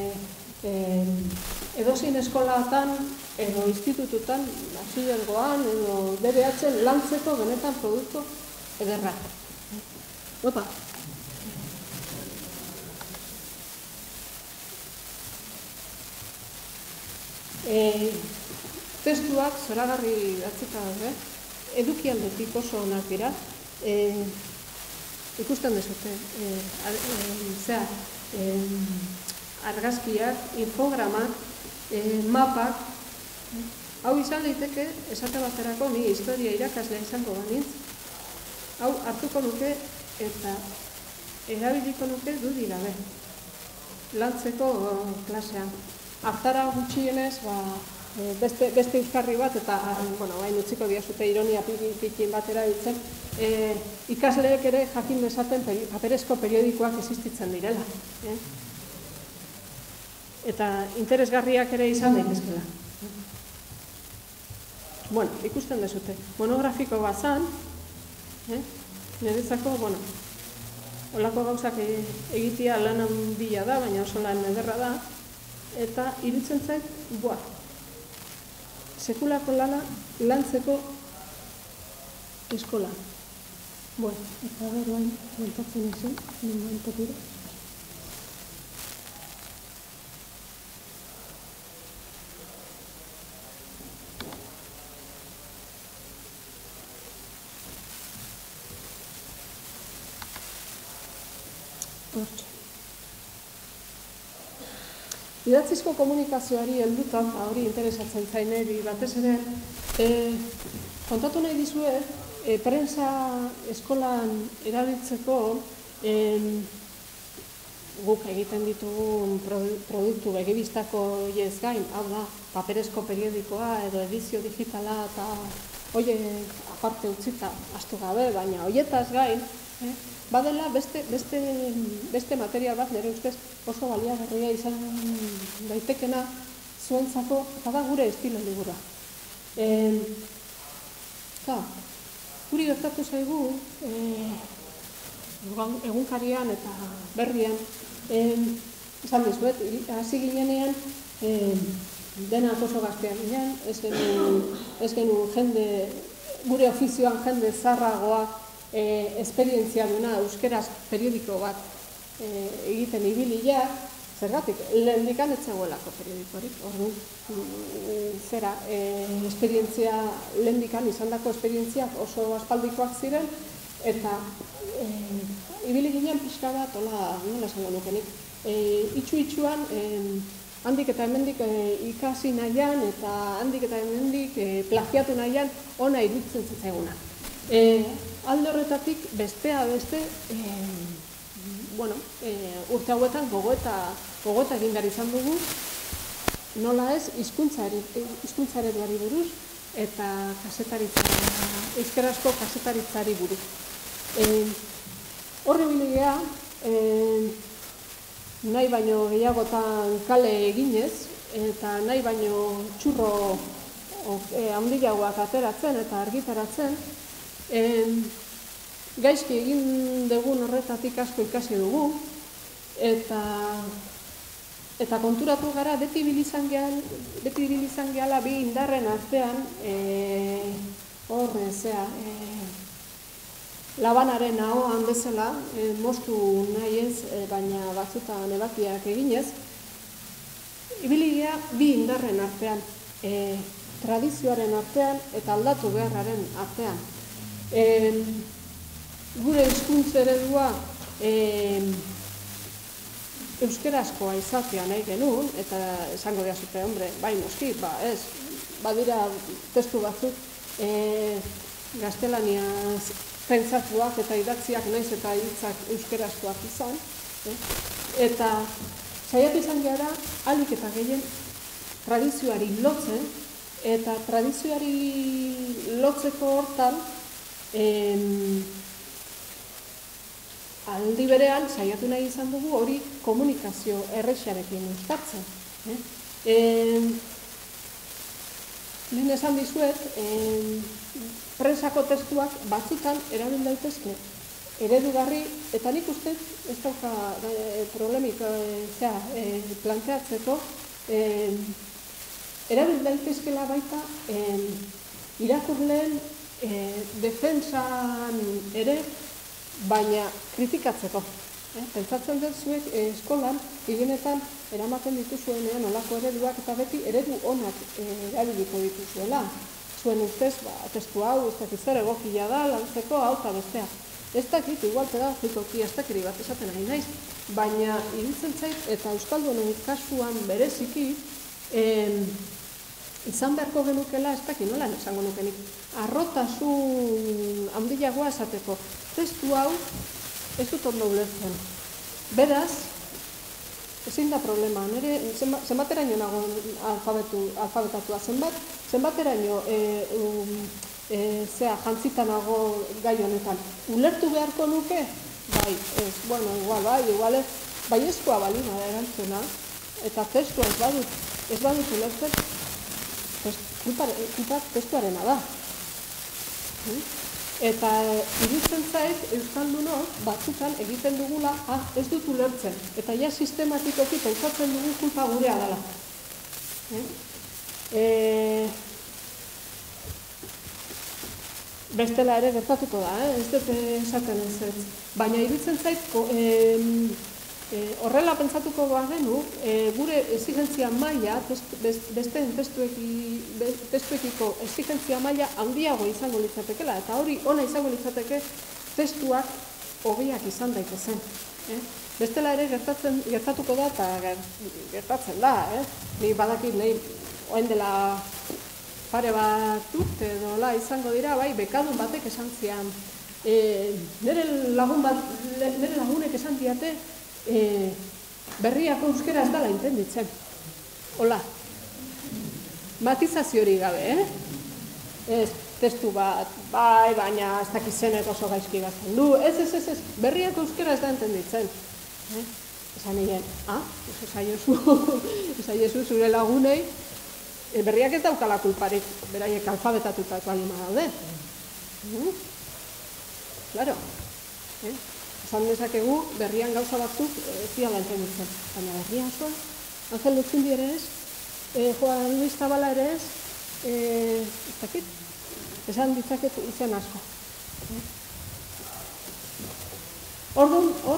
edozein eskolatan edo institututan, bachillergoan edo D B H-en lantzeko benetan produktu ederra. Opa! Testuak zoragarri datzika daude, edukialdetik oso onak dira, ikusten dezute, argazkiak, infogramak, mapak, hau izan daiteke, esate baterako ni historia irakaslea izango banintz, hau hartuko nuke eta erabiliko nuke dudi gabe, lantzeko klasean. Hartara gutxienez, beste izkarri bat, eta bain utziko diazute ironia pikin batera ditzen, ikasleek ere jakin dezaten paperezko periodikoak existitzen direla. Eta interesgarriak ere izan daitezkela. Bueno, ikusten dezute. Monografiko bat zan, niretzako, bueno, olako gauzak egitea lan handia da, baina oso lan ederra da, eta irutzen zait, buah, sekulako lana lantzeko eskola. Bueno, eta beroain, montatzen izan, nimoen topira. Hortxe. Idatzizko komunikazioari heldutan, hori interesatzen zaineri batez ere, kontatu nahi dizuet, prensa eskolan erabiltzeko guk egiten ditugun produktu begibistako ez gain, hau da, paperezko periodikoa edo edizio digitala eta hori aparte utzita astu gabe, baina horietaz gain, badela beste material bat nire ustez oso baliagarria izan daitekena zuentzako, eta da gure estilo liburua. Eta, guri gertatu zaigu, egunkarian eta berrian, esan dizuet, hasi ginenean, denak oso gaztean ginen, ez genuen jende, gure ofizioan jende zarragoa, esperientzia duna, euskeraz periodiko bat egiten ibilia, zergatik, lehendikan ez zegoelako periodikorik, orduan, zera, esperientzia, lehendikan izandako esperientziak oso aspaldikoak ziren, eta ibili ginen pixka bat, hola, nola esango nukenik, itxu-itxuan, handik eta hemendik ikasi nahian, eta handik eta hemendik plagiatu nahian, ona iruditzen zitzaiguna. Alde horretatik, bestea beste, bueno, urte hauetan gogoeta egin behar izan dugu, nola ez, hizkuntza ereduari buruz, eta euskarazko kazetaritzari buruz. Horri bilegea, nahi baino gehiagotan kale eginez, eta nahi baino txurro handiagoak ateratzen eta argitaratzen, gaizki egin dugun horretatik asko ikasi dugu, eta konturatu gara beti bilizan gehala bi indarren artean, horre, zea, labanaren ahoan bezala, moztu nahi ez, baina batzutan ebakiak eginez, ibiligea bi indarren artean, tradizioaren artean eta aldatu beharraren artean. Gure hizkuntza eredua euskarazkoa izatea nahi genuen, eta esango diazute, hombre, bai noski, ba ez, badira testu batzuk gaztelaniaz pentsatuak eta idatziak naiz eta hitzak euskarazkoak izan, eta saiatu izan gara ahalik eta gehien tradizioari lotzen, eta tradizioari lotzeko hortan aldi berean saiatu nahi izan dugu hori komunikazio errexarekin uztartzen. Lehen esan dizuet, presako testuak batzutan erabil daitezke eredugarri, eta nik uste ez dauka problemik planteatzeko, erabil daitezkela baita irakurleen defentsan ere, baina kritikatzeko. Pentsatzen dut zuek eskolan, higienetan, eramaten dituzuenean olako ereduak eta beti eredu onak erabiliko dituzuela. Zuen ustez, testu hau, ez dakit zer egokia da, lantzeko, hau eta bestea. Ez dakit, igual pedagogikoki ez dakiri bat esaten ari naiz, baina iruditzen zait eta euskaldunen kasuan bereziki izan beharko genukela, ez dakit nola esango nukenik, arrotasun handiagoa esateko. Testu hau ez dut ondo ulertzen. Beraz, ezin da problema, nire zenbateraino nago alfabetatua, zenbateraino zea jantzita nago gai honetan. Ulertu beharko nuke? Bai, ez, bueno, igual, bai, igual ez, bai ezkoa balima da erantzuna, eta testua ez badut, ez badut ulertzen, kulpa testuarena da. Eta iruditzen zait, euskaldunok batzutan egiten dugula, ah, ez dut ulertzen. Eta ja sistematikoki pentsatzen dugu kulpa gurea dela. Bestela ere gertatuko da, ez dut esaten ez ez. Baina iruditzen zait, horrela pentsatuko bagenu, gure exigentzia maila, besteen testuekiko exigentzia maila handiago izango litzatekela, eta hori ona izango litzateke testuak hobeak izan daitezen. Bestela ere gertatuko da eta gertatzen da, ni badakit nahi oen dela pare bat urte edo la izango dira, bai, bekadun batek esan zian, nire lagunek esan diate, berriako euskera ez dala entenditzen. Hola, matizazio hori gabe, eh? Ez, testu bat, bai, baina ez dakizenek oso gaizki gazten du, ez, ez, ez, ez, berriako euskera ez da entenditzen. esan egin, ah, esaiezu zure lagunei, berriak ez daukala kulparik, beraiek alfabetatuta bali badaude. Claro, esan dezakegu berrian gauza batzuk ez diala entenditzen, baina berrian zoa, Angel Lutzundi ere ez, Juan Luis Zabala ere ez, ez dakit, esan ditzaket izen asko. Orduan, hor,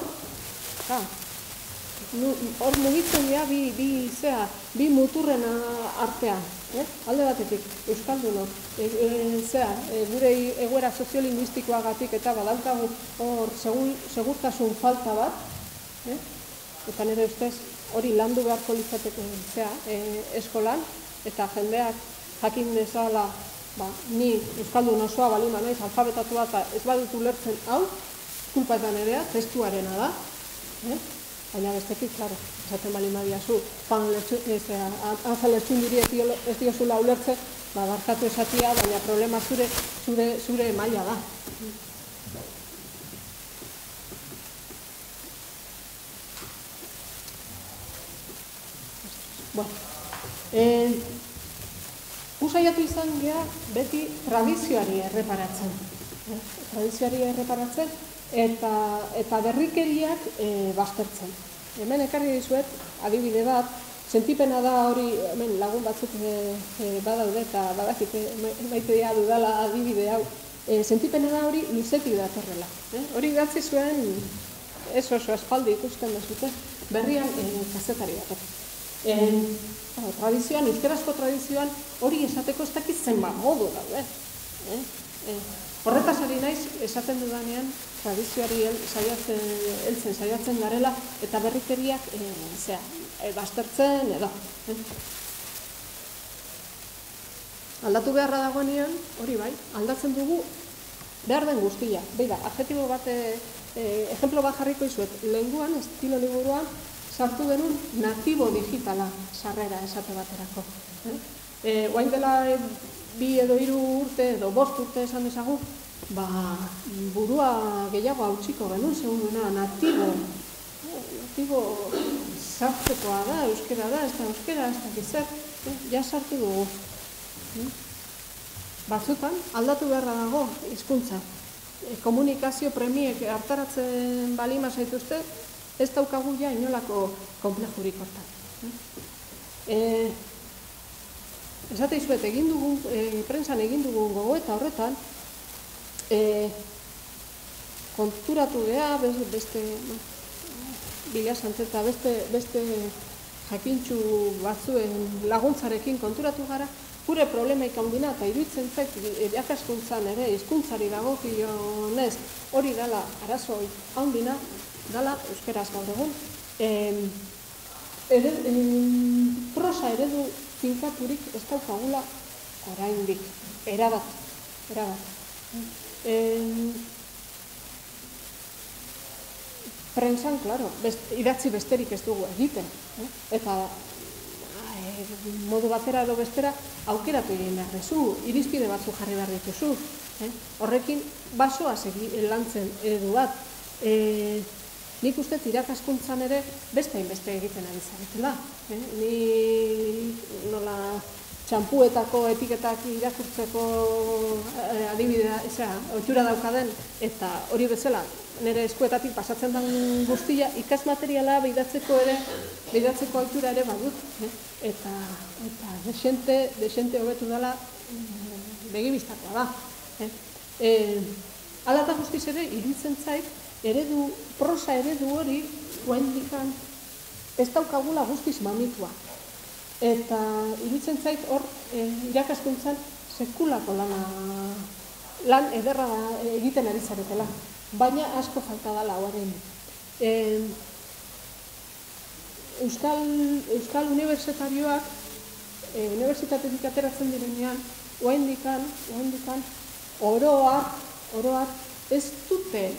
hor mugitzen dira bi zea, bi muturren artean, alde batetik, euskaldunok, zea, gure egoera soziolinguistikoagatik eta badaukagu hor segurtasun falta bat, eta nire ustez hori landu beharko litzateke zea eskolan, eta jendeak jakin dezala, ni euskaldun osoa bali manaiz alfabetatua eta ez badut ulertzen hau, kulpa eta nerea, testuarena da, baina bestetik, klaro, esaten bali madiazu, Angel Lutzundi ez diozula ulertze, barkatu esatia, baina problema zure maila da. Bueno, gu saiatu izan geha beti tradizioari erreparatzen. Tradizioari erreparatzen eta berrikeriak baztertzen. Hemen ekarri dizuet, adibide bat, sentipena da hori, hemen lagun batzuk badaude eta badakite maite dira dudala adibide hau, sentipena da hori luzetik datorrela. Hori idatzi zuen, ez oso aspaldi ikusten dezute, berrian kazetari dator. Tradizioan, euskerazko tradizioan, hori esateko ez dakit zenbat modu daude. Horretaz ari naiz, esaten dudanean, tradizioari heltzen saiatzen garela, eta berrikeriak baztertzen edo. Aldatu beharra dagoenean, hori bai, aldatzen dugu behar den guztia. Beida, adjetibo bat, ejemplo bat jarriko izuet, lehenguan, estilo liburuan, sartu genuen natibo digitala sarrera esate baterako. Oain dela bi edo hiru urte edo bost urte esan dezagu, burua gehiago hautsiko genuen, seguruna, natibo, natibo sartzekoa da, euskera da, ez da euskera, ez da gizet, ja sartu dugu. Batzutan, aldatu beharra dago hizkuntza. Komunikazio premiek hartaratzen balima zaituzte, ez daukagu ja inolako komplejurik hortan. Esate izuet, egin dugun, prensan egin dugun gogo eta horretan, konturatu geha, beste Bila Santzeta, beste jakintxu batzuen laguntzarekin konturatu gara, gure problemaik handina eta iruditzen zait, irakaskuntzan ere, hizkuntzari dagokionez, hori dela arazoi handina, dala euskeraz gaur egun, prosa eredu finkaturik ez daukagula oraindik, erabat, erabat. Prensan, klaro, idatzi besterik ez dugu egiten, eta modu batera edo bestera aukeratu egin behar dezu, irizpide batzu jarri behar dituzu, horrekin basoa lantzen eredu bat. Nik uste irakaskuntzan ere beste hainbeste egiten ari zaretela. Ni nola txampuetako etiketak irakurtzeko adibidea, ohitura daukaden, eta hori bezala nire eskuetatik pasatzen den guztia, ikasmateriala behidatzeko ere, behidatzeko ohitura ere badut. Eta desente hobetu dela begibistakoa da. Hala eta guztiz ere, iruditzen zait, eredu, prosa eredu hori, oraindikan ez daukagula guztiz mamitua. Eta iruditzen zait hor, irakaskuntzan sekulako lan ederra egiten ari zaretela. Baina asko falta dela horren. Euskal unibertsitarioak, unibertsitatetik ateratzen direnean, oraindikan, oraindikan, oroar, oroar, ez dute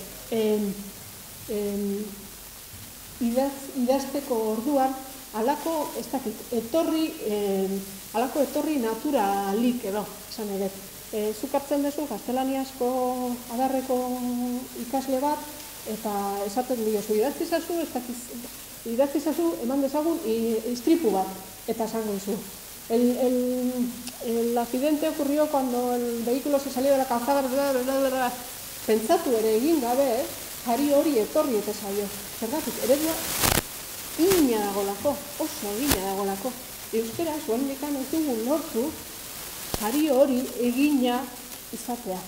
idazteko orduan halako, ez dakit, etorri, halako etorri naturalik edo, esan ere. Zuk hartzen duzu gaztelaniazko adarreko ikasle bat, eta esaten diozu, idaztizazu, ez dakiz, idatzi zazu, eman dezagun, istripu bat, eta esango izu. El, el, el accidente ocurrió cuando el vehículo se salió de la calzada, bla, bla, bla, bla. Pentsatu ere egin gabe, jari hori etorri eta zaio. Zergatik, eredua ina dagolako, oso ina dagolako. Euskera, zuen dekan ez dugu lortu, jari hori egina izatea.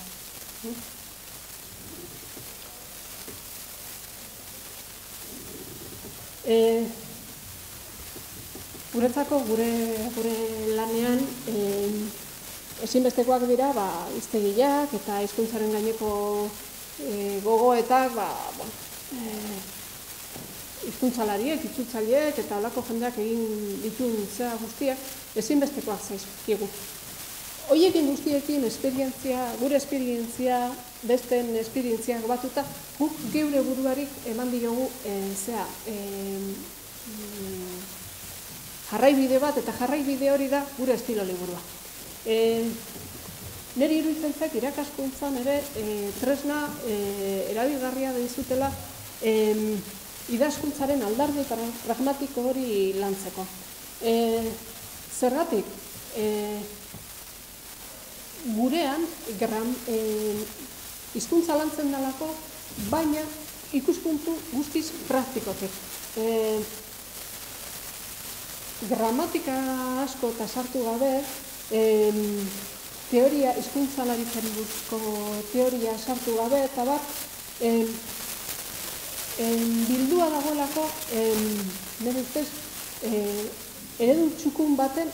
E, guretzako, gure, gure lanean, e, ezinbestekoak dira, ba, hiztegiak eta hizkuntzaren gaineko e, gogoetak, ba, bueno, e, hizkuntzalariek, itzultzaileek eta halako jendeak egin dituen zea guztiak, ezinbestekoak zaizkigu. Horiekin guztiekin, esperientzia, gure esperientzia, besten esperientziak batuta, guk geure buruarik eman diogu e, zea, e, jarraibide bat, eta jarraibide hori da gure estilo liburua. E, neri iruditzen zait irakaskuntzan ere e, tresna e, erabilgarria dizutela e, idazkuntzaren aldardi pragmatiko hori lantzeko. E, zergatik, e, gurean e, hizkuntza lantzen dalako, baina ikuspuntu guztiz praktikotik. E, gramatika asko eta sartu gabe, e, teoria, hizkuntzalaritzari buruzko teoria sartu gabe, eta bat, e, e, bildua dagoelako, e, nire ustez, e, eredu txukun baten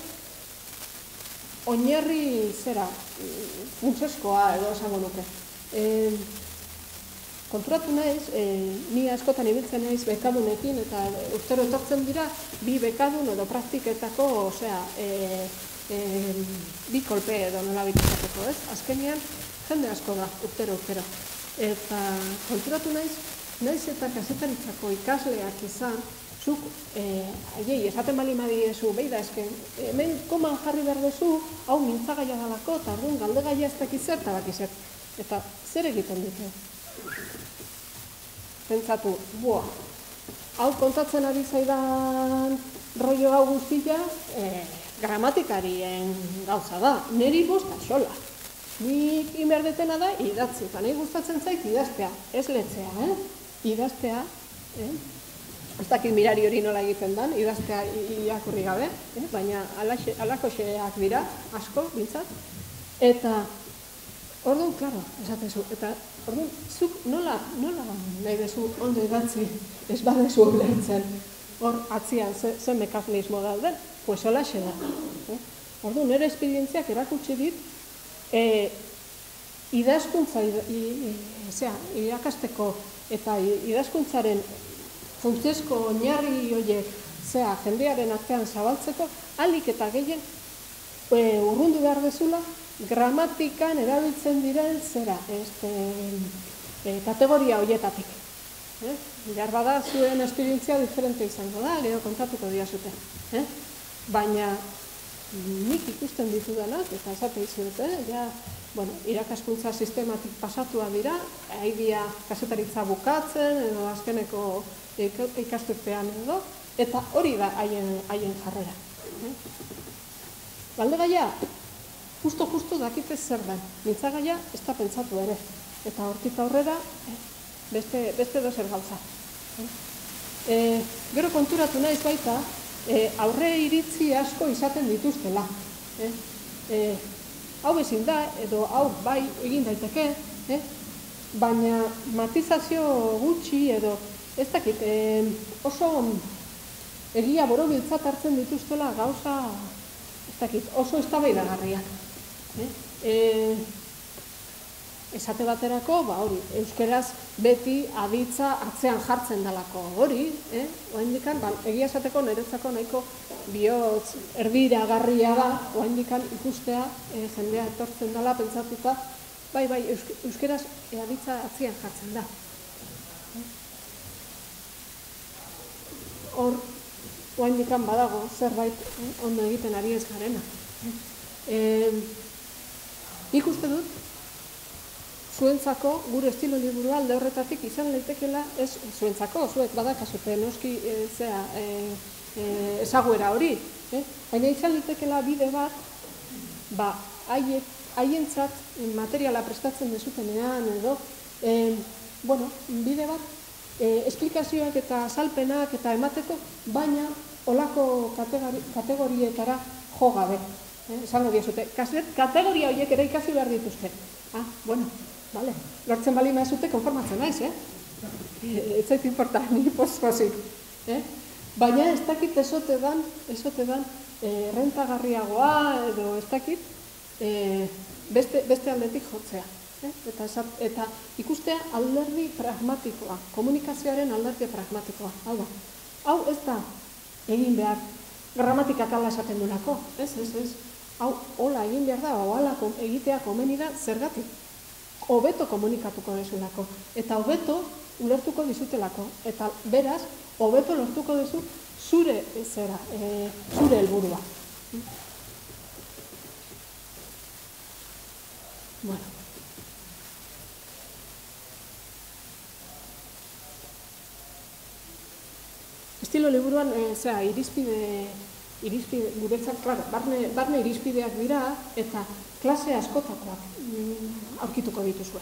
oinarri zera, funtseskoa edo esango nuke. E, konturatu naiz, e, ni askotan ibiltzen naiz bekadunekin, eta urtero etortzen dira, bi bekadun edo praktiketako, osea, e, e, bi kolpe edo nola bitezateko, ez? Azkenean, jende asko da, urtero, urtero. Eta konturatu naiz, naiz eta kazetaritzako ikasleak izan, zuk, aiei, esaten bali madiezu, behi da, esken, hemen koman jarri behar duzu, hau mintzagaia dalako, eta arduan galdegaia ez dakizert, eta bakizert. Eta zer egiten dute? Pentsatu, boa, hau kontatzen ari zaidan rollo hau guztia, gramatikarien gauza da, niri bost axola. Nik inberdetena da, idatzi, eta nahi gustatzen zait idaztea, ez letzea, eh? Idaztea, eh? Ez dakit mirari hori nola egiten dan, idaztea irakurri gabe, eh? Baina alakoxeak dira, asko, bintzat. Eta, orduan, klaro, esatezu, eta orduan, zuk nola, nola nahi dezu ondo idatzi ez badezu ulertzen, hor atzian ze, ze mekanismo dauden, pues holaxe da. Eh? Orduan, nire esperientziak erakutsi dit, e, idazkuntza, i, i, zera, irakasteko eta idazkuntzaren funtziesko oinarri horiek zea jendearen artean zabaltzeko, ahalik eta gehien e, urrundu behar dezula, gramatikan erabiltzen diren zera, este, e, kategoria horietatik. Eh? Behar bada zuen esperientzia diferente izango da, gero kontatuko diazute. Eh? Baina nik ikusten ditudanak, eta esate izuet, eh? ja, bueno, irakaskuntza sistematik pasatua dira, haidia kazetaritza bukatzen, edo azkeneko ikasturtean edo, eta hori da haien, haien jarrera. Eh? Galdegaia, justo-justo dakitez zer den, mintzagaia ez da pentsatu ere, eta hortik aurrera eh, beste, beste dozer gauza. Eh? E, gero konturatu naiz baita, e, aurre iritzi asko izaten dituztela. Eh? E, hau ezin da, edo hau bai egin daiteke, eh? Baina matizazio gutxi edo ez dakit, e, oso egia borobiltzat hartzen dituztela gauza, ez dakit, oso eztabaidagarriak. Eh? E, esate baterako, ba hori, euskeraz beti aditza atzean jartzen dalako hori, eh? Oaindikan, ba, egia esateko niretzako nahiko bihotz erdiragarria da, oaindikan ikustea e, jendea etortzen dela pentsatuta, bai, bai, euskeraz e, aditza atzean jartzen da. Hor, oaindikan badago, zerbait eh, ondo egiten ari ez garena. Eh, nik uste dut, zuentzako gure estilo liburua alde horretatik izan leitekela, ez zuentzako, zuek badakazute noski zea ezaguera hori, baina izan leitekela bide bat, ba, haientzat materiala prestatzen dezutenean edo, bueno, bide bat, esplikazioak eta azalpenak eta emateko, baina olako kategorietara jo gabe. Esango diazute, kategoria horiek ere ikasi behar dituzte. Ah, bueno, bale, lortzen bali maizute konformatzen naiz, eh? Ez zait importa, ni pospozik. Baina ez dakit ezote dan, ezote dan, rentagarriagoa edo ez dakit, beste aldetik jotzea. Eta ikustea alderdi pragmatikoa, komunikazioaren alderdi pragmatikoa. Hau da, hau ez da egin behar, gramatikak ala esaten duelako, ez, ez, ez. Hau, hola egin behar da, hola egitea komeni da, zergatik. Hobeto komunikatuko dezulako, eta hobeto ulertuko dizutelako, eta beraz, hobeto lortuko dezu zure zera, zure helburua. Bueno. Estilo liburuan, zera, irizpide, irizpide, guretzat, klaro, barne irizpideak dira, eta klase askotakoak aurkituko dituzue.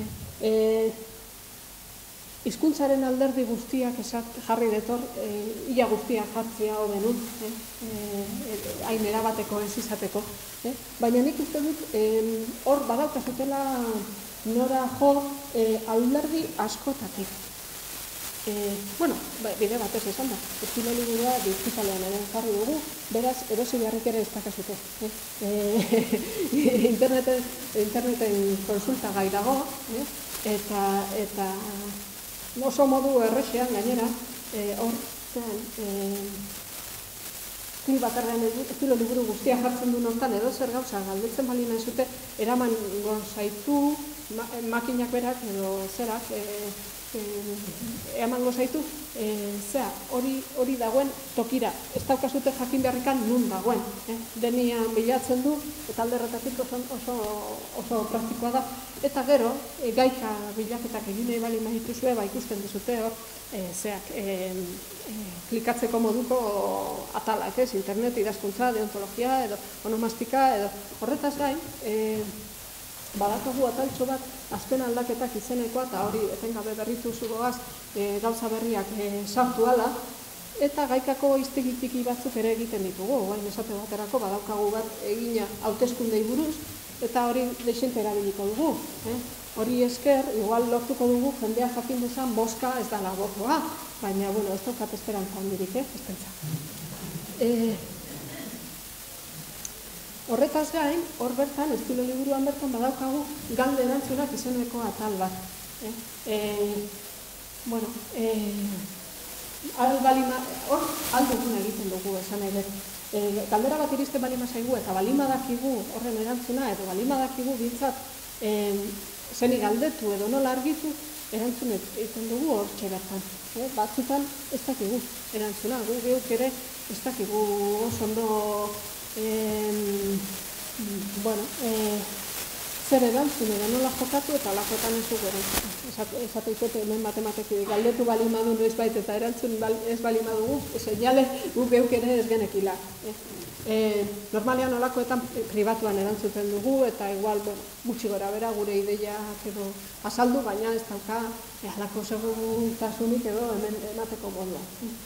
Hizkuntzaren alderdi guztiak jarri detor, ia guztiak jartzea hobenun, hain erabateko ez izateko. Baina nik uste dut, hor badaukazutela nora jo alderdi askotatik. Bueno, bide batez esan da, estilo liburua digitalean ere jarri dugu, beraz, erosi beharrik ere ez dakazute. Interneten konsulta gai dago, eta oso modu errexean gainera, hor, klik bakarrean estilo liburu guztia jartzen du nontan, edo zer gauza galdetzen bali nahi zute, eraman gozaitu, makinak berak edo zerak, eamango zaitu, zera, hori dagoen tokira, ez daukazute jakin beharrikan nun dagoen. Denian bilatzen du, eta alderretatik oso praktikoa da. Eta gero, gaika bilaketak egin nahi bali mahituzue, ba ikusten duzute hor, zeak, klikatzeko moduko atalak, ez, internet, idazkuntza, deontologia, edo onomastika, edo horretaz gain, badakagu ataltxo bat azken aldaketak izenekoa, eta hori etengabe berritu zugoaz gauza berriak sartu ala, eta gaikako iztegitiki batzuk ere egiten ditugu, guain esate baterako badaukagu bat egina hauteskundei buruz, eta hori deixente erabiliko dugu. Hori esker, igual lortuko dugu jendea jakin dezan boska ez dala botoa, baina, bueno, ez daukat esperantza handirik, ez pentsa. Horretaz gain, hor bertan, estilo liburuan bertan badaukagu galde erantzunak izeneko atal bat. Bueno, hor aldugun egiten dugu esan ere. Galdera bat iristen balima zaigu eta balima dakigu horren erantzuna, edo balima dakigu bintzat zeni galdetu edo nola argitu, erantzun egiten dugu hor txebertan. Batzutan ez dakigu erantzuna, gu geuk ere ez dakigu oso ondo bueno, zer erantzun edo nola jokatu eta olakoetan ez dugu erantzun. Esate ikote hemen matemateki galdetu bali madu noiz bait eta erantzun ez bali madugu, seinale guk geuk ere ez genekila. Normalean olakoetan pribatuan erantzuten dugu eta igual gutxi gora bera gure ideiak edo azaldu, baina ez dauka halako segurtasunik edo hemen emateko modua.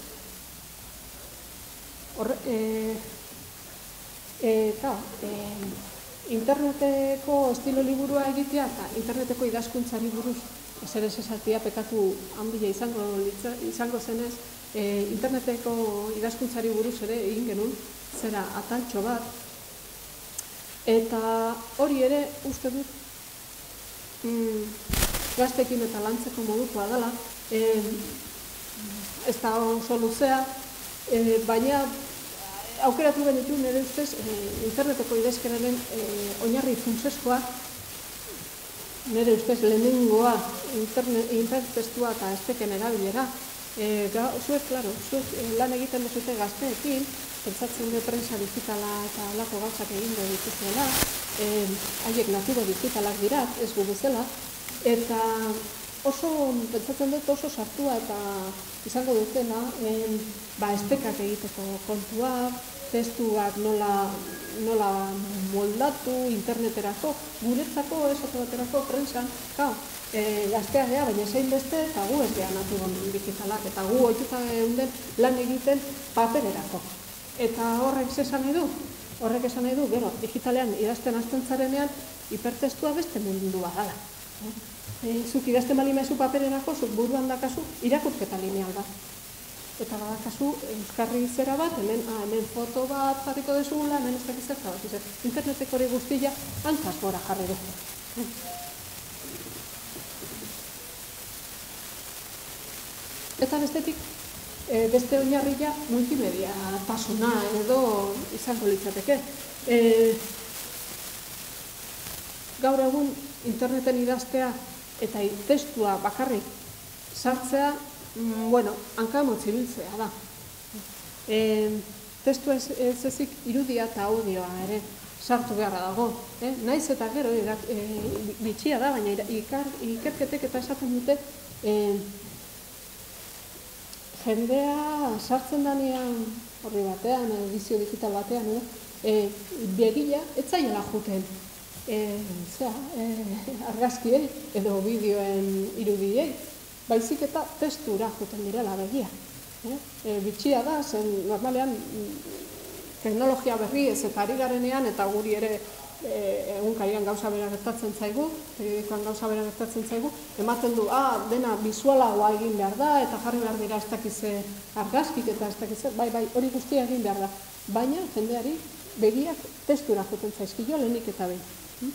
Eta, interneteko estilo liburua egitea eta interneteko idazkuntzari buruz ezer ez esatia pekatu handia izango zenez, interneteko idazkuntzari buruz ere egin genuen, zera ataltxo bat, eta hori ere uste dut gaztekin eta lantzeko modukoa dela, ez da oso luzea, baina aukeratu benitu nire ustez interneteko idazkeraren oinarri funtsezkoa, nire ustez lehenengoa intertestua eta esteken erabilera. Zuek, klaro, zuek lan egiten duzute gazteekin, pentsatzen de prensa digitala eta alako gauzak egingo dituzuela, haiek natibo digitalak dira, ez gu bezala, Eta oso, pentsatzen dut oso sartua eta izango dutela, ba, estekak egiteko kontua, testuak nola, nola moldatu interneterako, guretzako, esate baterako, prensan, kao, e, gazteak gea, baina zein beste, eta gu ez gea natu digitalak, eta gu oituta geunden lan egiten papererako. Eta horrek zesan nahi du? Horrek esan nahi du, gero, digitalean idazten hasten zarenean, hipertestua beste mundua dala. E, zuk idazten bali maizu papererako, zuk buruan dakazu, irakurketa lineal da. Eta badakazu euskarri zera bat, hemen, ah, hemen foto bat jarriko dezugula, hemen ez dakiz zerta bat, izan. Internetek hori guztia hantzaz gora jarri du. Eta bestetik, e, beste oinarria multimedia tasuna edo izango litzateke. E, gaur egun interneten idaztea eta testua bakarrik sartzea, bueno, hankamotz ibiltzea da. E, testu ez, ez ezik irudia eta audioa ere sartu beharra dago. Eh? Naiz eta gero e, bitxia da, baina ikar, ikerketek eta esaten dute e, jendea sartzen danean horri batean, edizio digital batean, e, begila ez zaiela juten. E, zera, e, argazkiei edo bideoen irudiei, baizik eta testura juten direla begia. E, e, bitxia da, zen normalean teknologia berri ez eta ari garenean eta guri ere e, egunkarian gauza bera gertatzen zaigu, periodikoan gauza bera gertatzen zaigu, ematen du, ah, dena bizualagoa egin behar da, eta jarri behar dira ez dakize argazkik eta ez dakize, bai, bai, hori guztia egin behar da. Baina, jendeari, begiak testura juten zaizkio lehenik eta behin.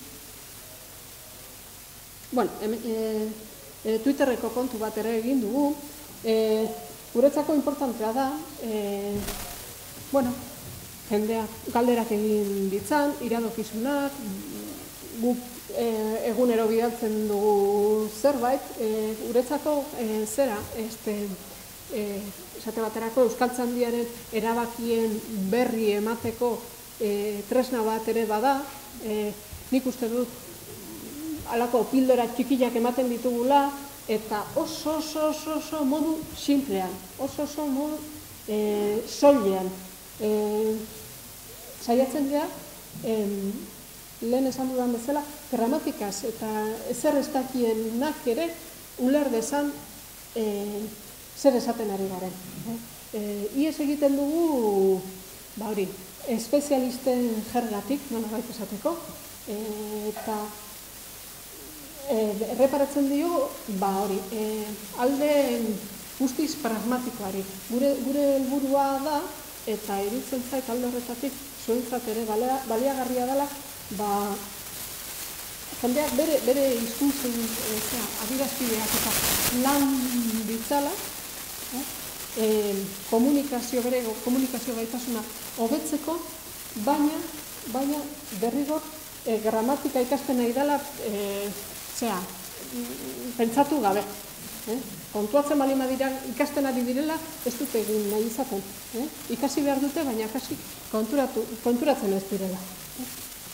Bueno, e, e, Twitterreko kontu bat ere egin dugu, e, guretzako importantea da, e, bueno, jendeak galderak egin ditzan, iradokizunak, guk e, egunero bidaltzen dugu zerbait, e, guretzako e, zera, este, e, esate baterako Euskaltzaindiaren erabakien berri emateko e, tresna bat ere bada, e, nik uste dut halako pildora txikiak ematen ditugula eta oso oso oso oso modu simplean, oso oso modu e, soilean. E, saiatzen dira, e, lehen esan dudan bezala, gramatikaz eta ezer ez dakienak ere uler dezan e, zer esaten ari garen. E, iez egiten dugu, ba hori, espezialisten jergatik, nola baita esateko, e, eta e, erreparatzen dio, ba hori, e, alde guztiz pragmatikoari. Gure, gure helburua da, eta iruditzen zait alde horretatik, zuentzat ere baliagarria dela, ba, jendeak bere, bere hizkuntzen e, adierazpideak eta lan ditzala, eh? E, komunikazio bere, komunikazio gaitasuna hobetzeko, baina, baina derrigor e, gramatika ikasten nahi dela e, zera, pentsatu gabe. Eh? Kontuatzen bali madira ikasten ari direla, ez dute egin nahi izaten. Eh? Ikasi behar dute, baina kasi konturatu, konturatzen ez direla. Eh?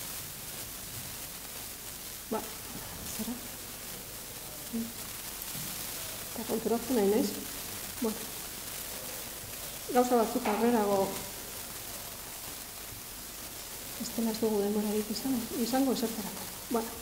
Ba, zera? Eta konturatzen nahi naiz. Bueno. Gauza batzuk aurrerago ez dela ez dugu demorarik izan, izango esertarako. Bueno.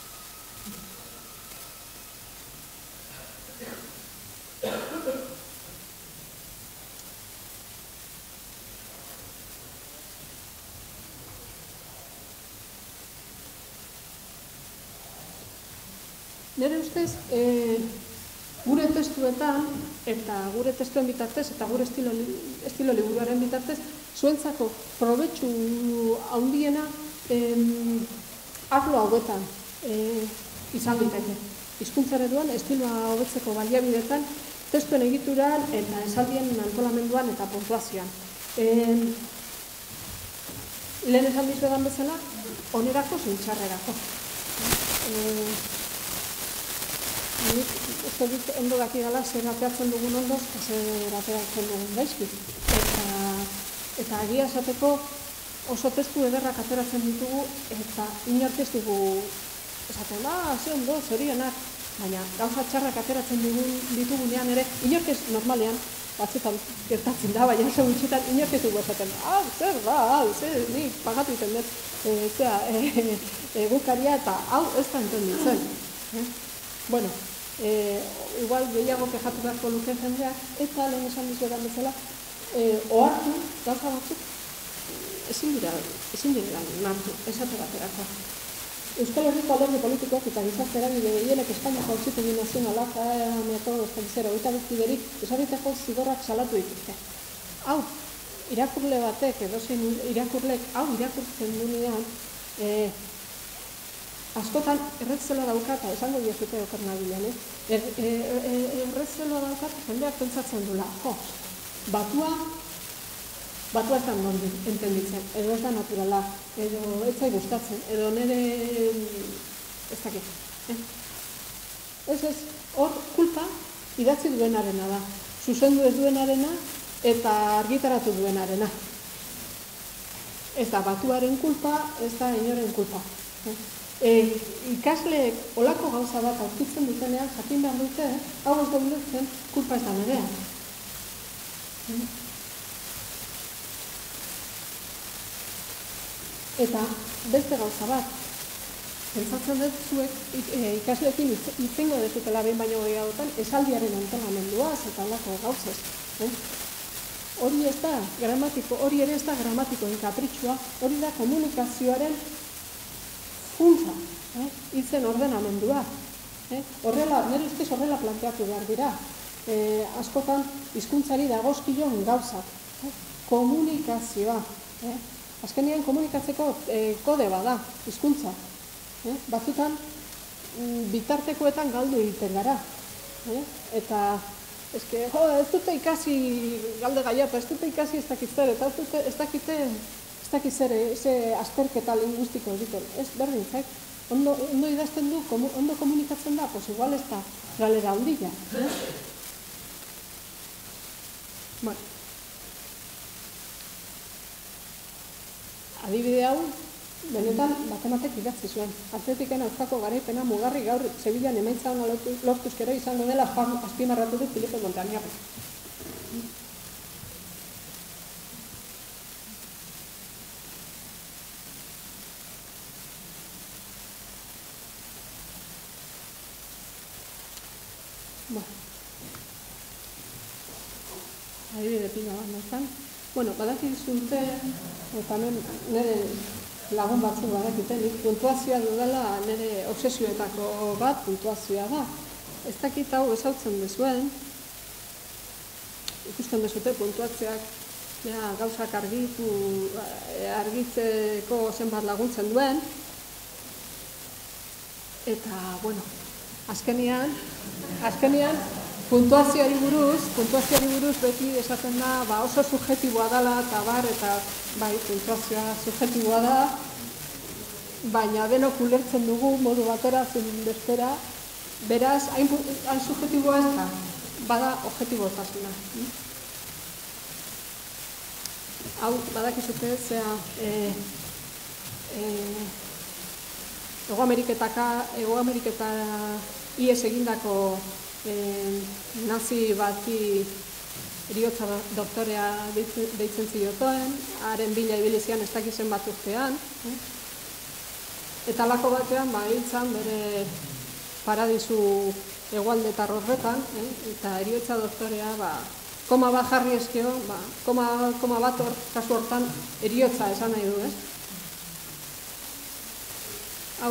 Nere ustez, e, gure testuetan, eta gure testuen bitartez, eta gure estilo, estilo liburuaren bitartez, zuentzako probetxu handiena em, arlo hauetan e, izan diteke. Hizkuntza ereduan, estiloa hobetzeko baliabidetan, testuen egituran eta esaldien antolamenduan eta puntuazioan. Em, lehen esan dizuedan bezala, onerako zintxarrerako. E, Nik uste dut ondo daki gala zer ateratzen dugun ondoz, zer ateratzen dugun gaizki. Eta, eta agia esateko oso testu ederrak ateratzen ditugu eta inork ez dugu esaten, ah, ze ondo, zorionak. baina gauza txarrak ateratzen ditugunean ere, inork ez normalean, batzutan gertatzen da, baina oso gutxitan, inork ez dugu esaten, hau, zer da, hau, zer, nik pagatu iten dut, zera, egukaria eta hau ez da entenditzen. Bueno, igual gehiago kexatu beharko luke jendeak, eta lehen esan dizuetan bezala, ohartu, gauza batzuk, ezin dira, ezin dira nartu, esate baterako. Euskal Herriko alderdi politikoak eta gizarte eragile gehienek Espainiako Auzitegi Nazionalak A-meako eskalizera hogeita bezkiderik esabiteko zigorrak salatu dituzte. Hau, irakurle batek, edozein irakurlek, hau irakurtzen duenean, askotan erretzeloa daukat, esango diezute okernabilean, erretzeloa daukat jendeak pentsatzen dula, jo, batua, batua ez da nondi entenditzen, edo ez da naturala, edo ez zai gustatzen, edo nire ez dakit. Ez ez, hor kulpa idatzi duenarena da, zuzendu ez duenarena eta argitaratu duenarena. Ez da batuaren kulpa, ez da inoren kulpa. Ikasleek olako gauza bat aurkitzen dutenean jakin behar dute, hau ez da ulertzen kulpa ez da nirea. Eta beste gauza bat, pentsatzen dut zuek ikasleekin itzengo dezutela behin baino gehiagotan esaldiaren antolamenduaz eta holako gauzez. Hori ez da gramatiko, hori ere ez da gramatikoen kapritxua, hori da komunikazioaren funtsa, hitzen ordenamendua. Horrela, nire ustez horrela planteatu behar dira. Askotan hizkuntzari dagozkion gauzak. Komunikazioa. Azkenean komunikatzeko kode bada, hizkuntza. Batzutan bitartekoetan galdu egiten gara. Eta ez dute ikasi galde gaiapa, ez dute ikasi ez dakit zer, eta ez dakite ez dakit zer, ze azterketa lingustiko egiten. Ez berdin zait, ondo idazten du, ondo komunikatzen da, pues igual ez da galera handila. Bueno. Adibide hau, benetan batematek idatzi zuen. Atletiken aurkako garaipena mugarri gaur Sevillan emaitza ona lortuzkero izango dela azpimarratu du Filipe Montañarra. Adibide pila bat nazan. Bueno, badakizute, eta nire lagun batzuk badakiten, puntuazioa dudala nire obsesioetako bat puntuazioa da. Ez dakit hau ezautzen dezuen, ikusten dezute puntuazioak gauzak argitu, argitzeko zenbat laguntzen duen. Eta, bueno, azkenean, azkenean, puntuazioari buruz, puntuazioari buruz beti esaten da, ba oso subjetiboa dela, eta bar, eta bai, puntuazioa subjetiboa da, baina denok ulertzen dugu modu batera zein bestera, beraz, hain subjetiboa ez da, bada objetibotasuna. Hau, badakizute, zera, Ego Ameriketaka, Ego Ameriketa ies egindako nazi bati heriotza doktorea deitzen zioten, haren bila ibilizian ez dakizen bat urtean. Eta lako batean, ba, hiltzan bere paradisu hegoaldetar horretan, eta heriotza doktorea, ba, koma bat jarri eskio, ba, koma bat kasu hortan heriotza esan nahi du, ez? Hau,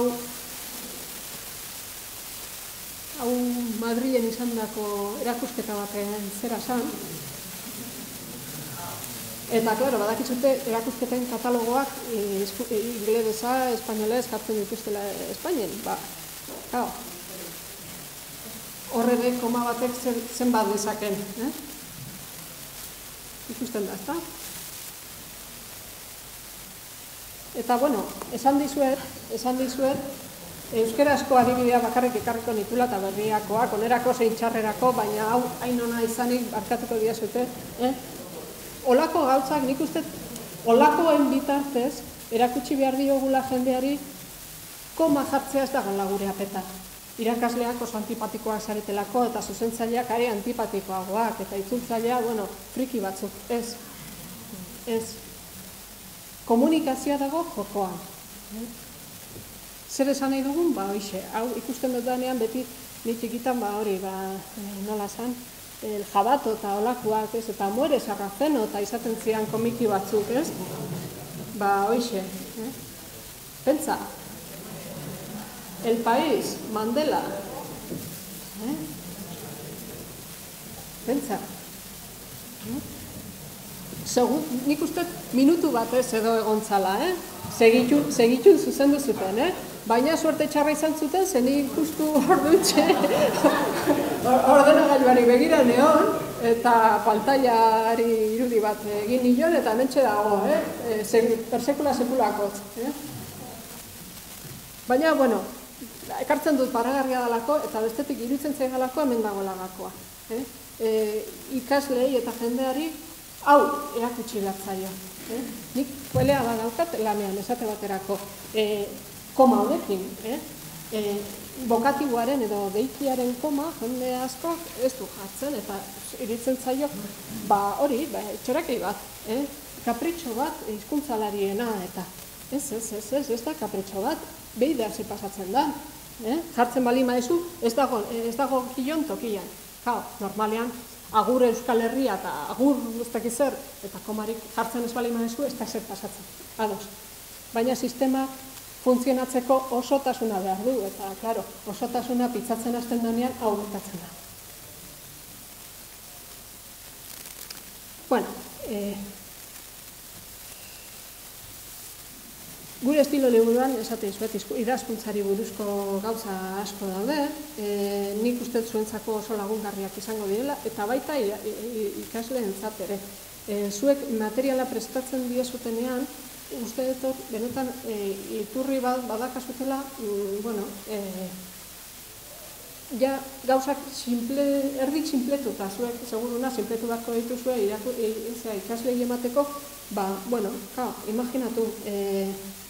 hau Madrilen izan dako erakusketa baten zera zan. Eta, klaro, badakizute erakusketen katalogoak ingelesa, espainolez jartzen dituztela Espainien. Ba, claro, horre koma batek zenbat dezaken. Ikusten da, ezta? Eta, bueno, esan dizuet, esan dizuet, euskarazko adibidea bakarrik ekarriko nitula eta berriakoak, onerako zein txarrerako, baina hau hain ona izanik barkatuko diazute. Olako gauzak, nik uste, olakoen bitartez, erakutsi behar diogula jendeari, koma jartzea ez dagoela gure apeta. irakasleak oso antipatikoak zaretelako eta zuzentzaileak are antipatikoagoak eta itzultzailea, bueno, friki batzuk, ez. Ez. Komunikazioa dago jokoan. Zer esan nahi dugun? Ba, hoxe, hau ikusten dut danean beti nik ikitan, ba, hori, ba, nola zan, el jabato eta olakuak, ez, eta muere sarrazeno eta izaten zian komiki batzuk, ez? Ba, hoxe, eh? Pentsa, El País, Mandela, eh? Pentsa, eh? Segun, nik uste minutu batez edo egon zala, eh? Segitun, segitun zuzendu zuten, eh? Baina suerte txarra izan zuten, zen ikustu ordutxe, ordenagailuari begira neon, eta pantailari irudi bat egin nion, eta mentxe dago, eh? Persekula sekulako. Eh? Baina, bueno, ekartzen dut paragarria dalako, eta bestetik iruditzen zaigalako hemen dago lagakoa. Eh? E, ikaslei eta jendeari, hau erakutsi latzaio. Eh? Nik kuelea badaukat lanean, esate baterako. E, koma honekin, eh? E, bokatiboaren edo deikiaren koma, jende asko ez du jartzen, eta iritzen zaio, ba hori, ba, txorakei bat, eh? Kapritxo bat hizkuntzalariena, eta ez, ez, ez, ez, ez da kapritxo bat, behi da ze pasatzen da, eh? Jartzen bali maezu, ez dago, ez dago kilon tokian, Kao, normalean, agur Euskal Herria eta agur guztak izer, eta komarik jartzen ez bali maezu, ez da zer pasatzen, ados. Baina sistema funtzionatzeko osotasuna behar du, eta, klaro, osotasuna pitzatzen hasten denean hau gertatzen da. Bueno, eh, gure estilo liburuan, esate izuet, idazkuntzari buruzko gauza asko daude, eh, nik uste zuentzako oso lagungarriak izango direla, eta baita ikasleentzat ere. Eh, zuek materiala prestatzen diezutenean, uste dut, benetan, e, iturri bat badakazutela, mm, bueno, e, ja gauzak simple, erdik simpletuta, zuek, seguruna, simpletu batko dituzue, ikaslei emateko, ba, bueno, kao, imaginatu, e,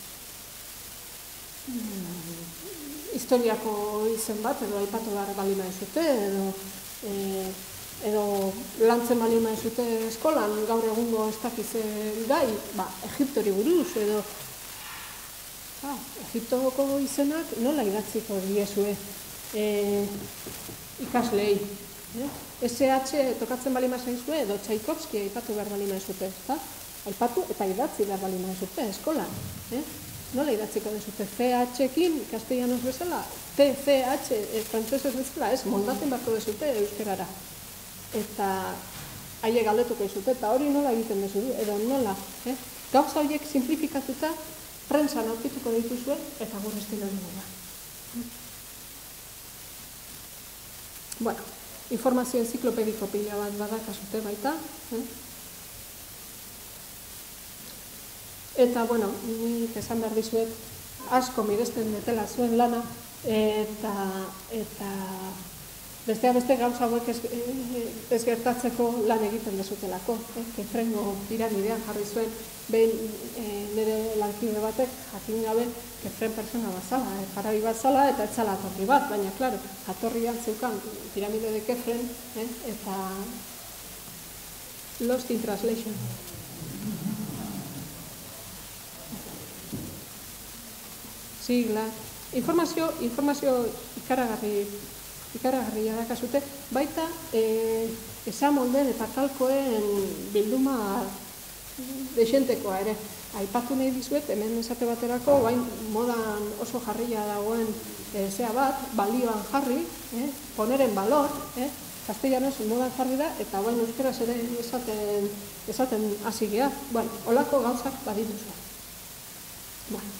mm, historiako izen bat, edo aipatu behar bali maizute, edo, e, edo lantzen bali maizute eskolan, gaur egungo ez dakiz gai, ba, Egiptori buruz, edo ah, Egiptoko izenak nola idatziko diezue e, ikaslei. Eh? S H tokatzen bali maizue, edo Tchaikovsky aipatu behar bali maizute, ezta? Aipatu eta idatzi behar bali maizute eskolan. Eh? Nola idatziko dezute? C H-ekin, castellanos bezala, T C H, frantzesez bezala, ez, moldatzen beharko dezute euskerara. Eta haie galdetuko izute, eta hori nola egiten dezu, edo nola, eh? Gauza horiek simplifikatuta, prentsan aurkituko dituzue, eta gure estilo dugu. Bueno, informazio enziklopediko pila bat badakazute baita. Eh? Eta, bueno, nik esan behar dizuet, asko miresten detela zuen lana, eta, eta bestea beste gauza hauek ez, ez gertatzeko lan egiten dezutelako. Eh? Kefrengo piramidean jarri zuen, behin e, nire lankide batek jakin gabe Kefren persona bat zala, eh? Faraoi bat zala eta etzala jatorri bat, baina, klaro, jatorrian zeukan piramide de Kefren, eh? Eta lost in translation. Sigla, informazio, informazio ikaragarri, ikaragarria dakazute, baita e, esamolden eta kalkoen bilduma desentekoa ere. Aipatu nahi dizuet, hemen esate baterako, bain modan oso jarria dagoen e, zea bat, balioan jarri, eh, poneren balor, eh, castellanos modan jarri da, eta bain euskeraz ere esaten, esaten hasi gea. Bueno, holako gauzak badituzu. Bueno.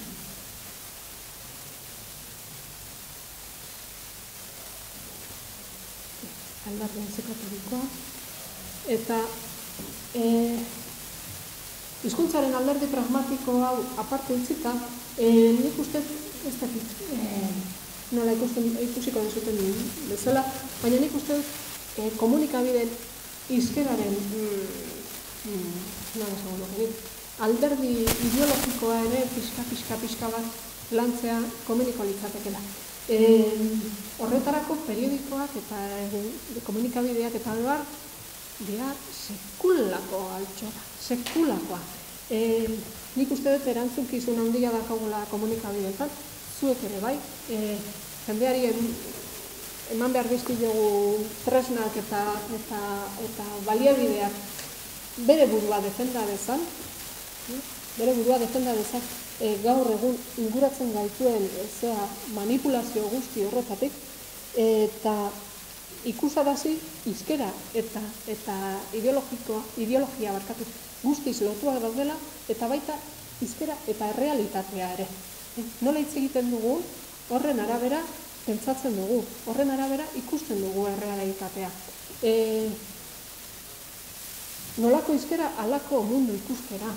Aldarri entzikatudikoa, eta e, hizkuntzaren alderdi pragmatiko hau aparte utzita, e, nik uste ez dakit e, nola ikusten, ikusiko dezuten bezala, baina nik uste e, komunikabideen hizkeraren mm, mm, nola esango dugu, alderdi ideologikoa ere pixka, pixka, pixka bat lantzea komuniko litzatekela. Horretarako periodikoak eta komunikabideak eta behar, dira sekulako altxora, sekulakoa. Nik uste dut erantzukizun handia dakagula komunikabideetan, zuek ere bai, jendeari eman behar dizkiogu tresnak eta baliabideak bere burua defenda dezan, bere burua defenda dezan, gaur egun inguratzen gaituen manipulazio guzti horretatik, eta ikusarazi hizkera eta ideologia barkatu guztiz lotuak daudela, eta baita hizkera eta errealitatea ere. Nola hitz egiten dugu, horren arabera pentsatzen dugu, horren arabera ikusten dugu errealitatea. Nolako hizkera, halako mundu ikuskera.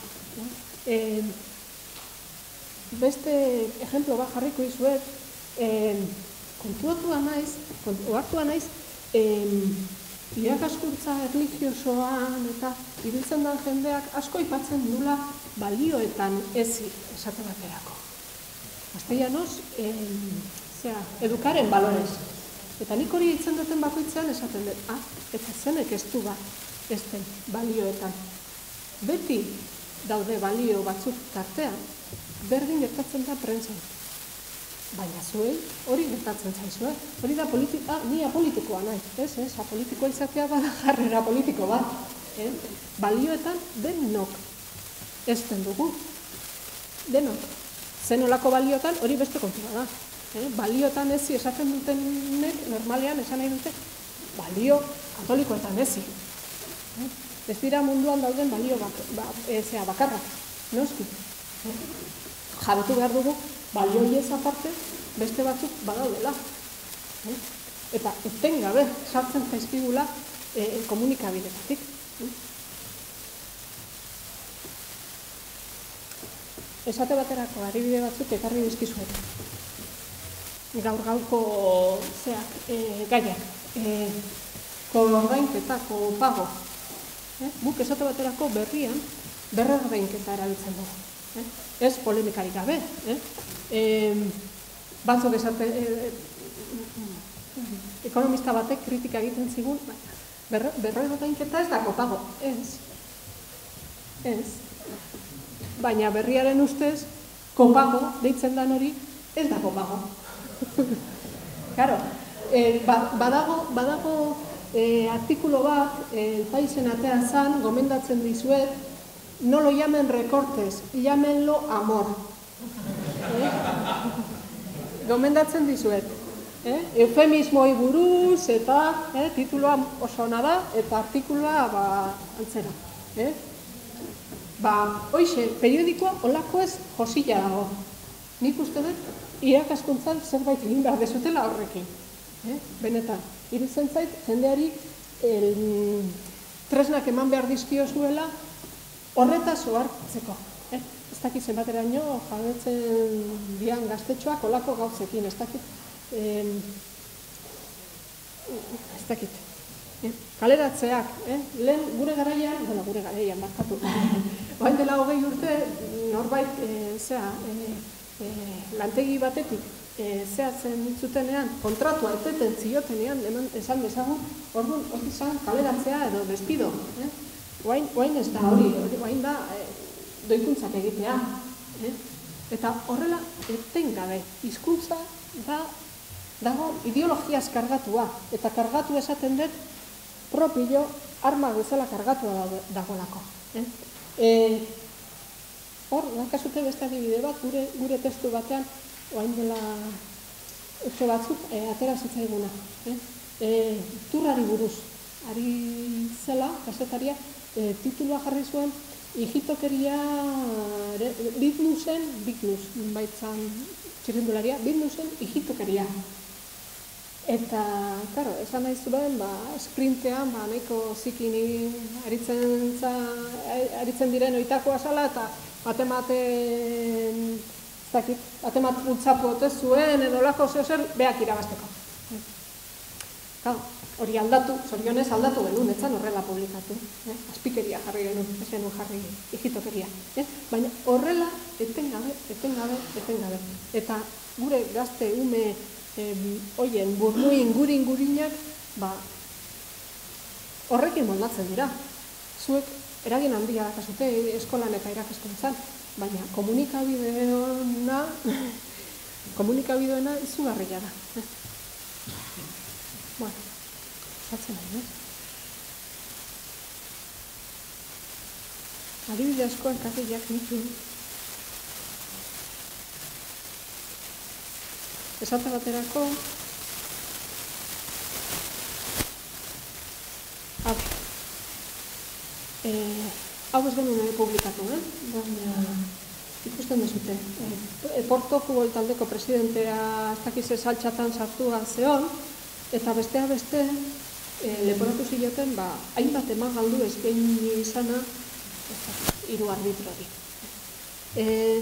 Beste ejemplo bat jarriko izuet, kontuatua naiz, ohartua naiz, irakaskuntza erlijiosoan eta ibiltzen den jendeak asko aipatzen dula balioetan ezi esate baterako. Castellanos, educar en valores. Eta nik hori hitzen duten bakoitzean esaten dut, ah, eta zenek ez du bat, ez den balioetan. Beti daude balio batzuk tartean, berdin gertatzen da prentsan. Baina zuei hori gertatzen zaizue. Hori da politika, ni apolitikoa nahi. Ez, ez, apolitikoa izatea bada jarrera politiko bat. Balioetan denok ezten dugu. Denok. Zenolako baliotan hori beste kontua da. Baliotan ezi esaten dutenek normalean esan nahi dute balio katolikoetan ezi. Ez dira munduan dauden balio bakarrak. Noski. Jabetu behar dugu, balioiez aparte, beste batzuk badaudela. Eta etengabe sartzen zaizkigula komunikabidetatik. Esate baterako adibide batzuk ekarri dizkizuet. Gaur gaurko gaiak. Koordainketa, kopago. Guk esate baterako berrian berrordainketa erabiltzen dugu. Ez polemikarik gabe. Batzuk esate, ekonomista batek kritika egiten zigun, berrordainketa ez da kopago. Ez. Ez. Baina berriaren ustez, kopago, deitzen dan hori, ez da kopago. Claro, badago artikulo bat, El Paisen atean zan, gomendatzen dizuet, no lo llamen recortes, llámenlo amor. Gomendatzen dizuet. Eufemismoi buruz eta tituloa oso ona da eta artikuloa antzera. Hoxe, periodikoa olako ez josila dago. Nik uste dut, irakaskuntzan zerbait egin behar dezutela horrekin. Benetan, iruditzen zait, jendeari tresnak eman behar dizkio zuela horretaz ohartzeko. Ez dakit zenbateraino jabetzen dian gaztetxoak olako gauzekin, ez dakit. Ez dakit. Kaleratzeak, lehen gure garaian, bueno, gure garaian, markatu. Oain dela hogei urte, norbait, zera, lantegi batetik, zehatzen zutenean, kontratua eteten ziotenean, esan dezagun, orduan, hori izan, kaleratzea edo despido. Oain ez da hori, oain da doikuntzak egitea. Eta horrela, etengabe, hizkuntza da, dago ideologiaz kargatua, eta kargatu esaten dut, propio arma bezala kargatua dagolako. Hor, nakazute beste adibide bat, gure testu batean, oain dela uste batzuk, atera zitzaiguna. Turrari buruz, ari zela, kasetaria, titulua jarri zuen, hijitokeria, bitnusen, bitnus, baitzan txirrindularia, bitnusen hijitokeria. Eta, karo, esan nahi zuen, sprintean, nahiko zikini aritzen diren oitakoa zala, eta batematen, ez dakit, batemat bultzatu ote zuen, edo lako zehozer, beak irabazteko. Kau, hori aldatu, zorionez aldatu genuen, etzan horrela publikatu. Azpikeria jarri genuen, ez genuen jarri hijitokeria. Baina horrela, etengabe, etengabe, etengabe. Eta gure gazte ume hoien burmuin inguri-ingurinak, ba, horrekin moldatzen dira. Zuek eragin handia dakazute eskolan eta irakaskuntzan, baina komunikabideona, komunikabideona izugarria da. Bueno, zatzen nahi, ez? Adibide asko elkarriak nitu. Esate baterako, hau, eh, hau ez genuen ere publikatu, eh? Baina ikusten dezute. Eh, Porto futbol taldeko presidentea ez dakize saltxatan sartua zeon, eta bestea beste eh, leporatu ziloten, ba, hainbat eman galdu eskaini izana, hiru arbitrori. Eh,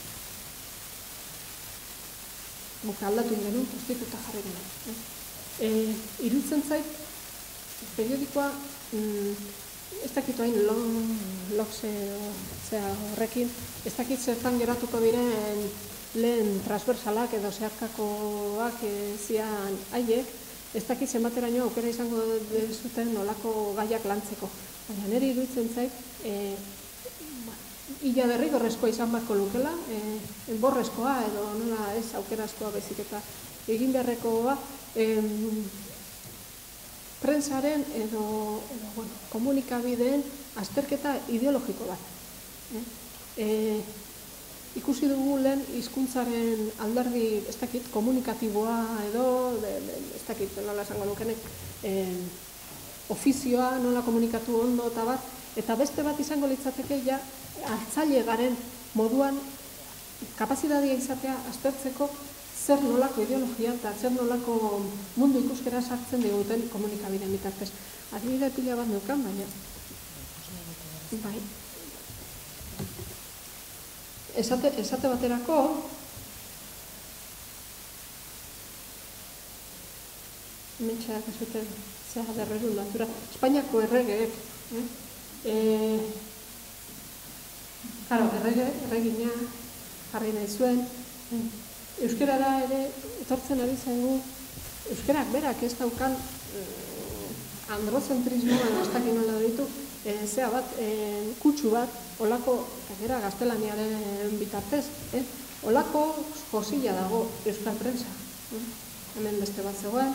Buka aldatu ingenun, prostituta jarri genuen. E, irutzen zait, periodikoa, mm, ez dakit hain lokse horrekin, ez dakit zertan geratuko diren lehen transversalak edo zeharkakoak e, zian haiek, ez dakit zenbateraino aukera izango zuten olako gaiak lantzeko. Baina nire iruditzen zait, e, Ila derrigorrezkoa izan beharko lukela, e, borrezkoa edo nola ez aukerazkoa baizik eta egin beharrekoa em, prensaren edo, edo bueno, komunikabideen azterketa ideologiko bat. E, e, ikusi dugu lehen hizkuntzaren alderdi ez dakit komunikatiboa edo de, de, ez dakit nola esango nukenek e, ofizioa nola komunikatu ondo eta bat, eta beste bat izango litzateke ja hartzaile garen moduan kapazitatea izatea aztertzeko zer nolako ideologia eta zer nolako mundu ikuskera sartzen diguten komunikabideen bitartez. Adibide pila bat neukan, baina bai. Esate, esate baterako mentxeak ez dute zera derreru natura. Espainiako erregeek, eh? Eh, Claro, errege, erregina jarri nahi zuen. Euskarara ere etortzen ari zaigu, euskarak berak ez daukan androzentrismoa, ez dakit nola ditu, e, zea bat, e, kutsu bat, olako, gainera gaztelaniaren bitartez, eh? Olako josila dago euskal prensa. Eh? Hemen beste bat zegoen.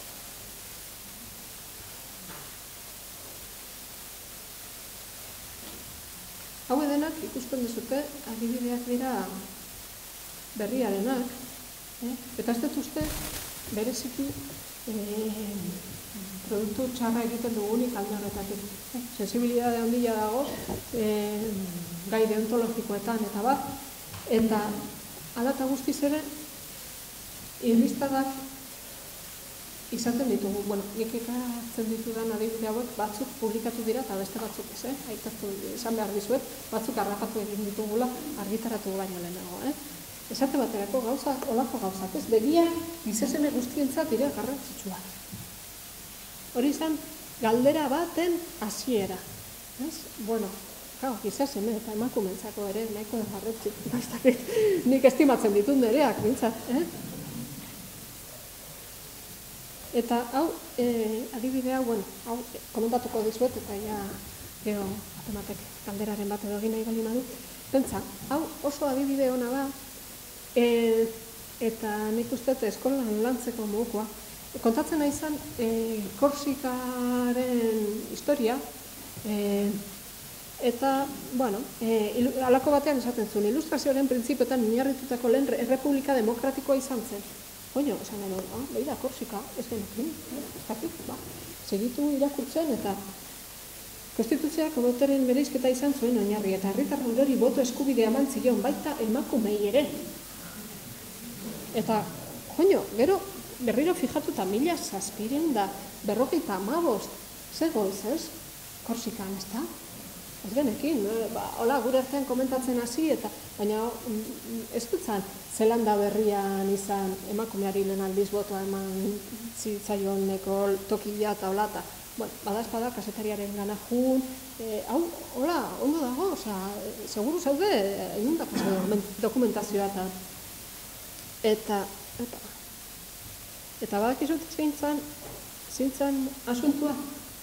Hau edenak ikusten duzute, adibideak dira berriarenak, eh? Eta ez dut uste bereziki eh, produktu txarra egiten dugunik alde horretatik. Eh? Sensibilidade handia dago, eh, gai deontologikoetan eta bat, eta alata guztiz ere, irristadak izaten ditugu. Bueno, nik ekartzen ditudan adibide hauek batzuk publikatu dira eta beste batzuk ez, eh? Aitortu esan behar dizuet, batzuk harrapatu egin ditugula argitaratu baino lehenago, eh? Esate baterako gauza, olako gauzak, ez? Begia gizeseme guztientzat dira garrantzitsua. Hori izan, galdera baten hasiera, ez? Bueno, gau, gizeseme eta emakumentzako ere nahiko garrantzitsua. Nik estimatzen ditut nereak, bintzat, eh? Eta hau, e, adibidea, bueno, hau komentatuko dizuet, eta ja, gero, atematek galderaren bat edo egin nahi bali madu. Pentsa, hau oso adibide ona da, e, eta nik uste eskolan lantzeko modukoa. Kontatzen nahi izan, e, Korsikaren historia, e, eta, bueno, e, halako batean esaten zuen, ilustrazioaren printzipioetan oinarritutako lehen errepublika demokratikoa izan zen. Oino, esan genuen, ah, behira, Korsika, ez genekin, ez dakit, ba, segitu irakurtzen eta konstituzioak boteren bereizketa izan zuen oinarri eta herritarren hori boto eskubidea eman zion baita emakumei ere. Eta, oino, gero, berriro fijatuta mila zazpiren da berrogeita hamabost, ze goiz, ez? Korsikan, ez da? Ez genekin, ba, hola, gure artean komentatzen hasi, eta baina ez dutzan Zelanda berrian izan emakumeari lehen aldiz botoa eman zitzaioneko tokia eta hola, eta bueno, badazpada kasetariaren gana jun, e, hau, hola, ondo dago, oza, seguru zaude, egin dako dokumentazioa eta eta, eta, Eta badakizut zeintzan, zeintzan asuntua.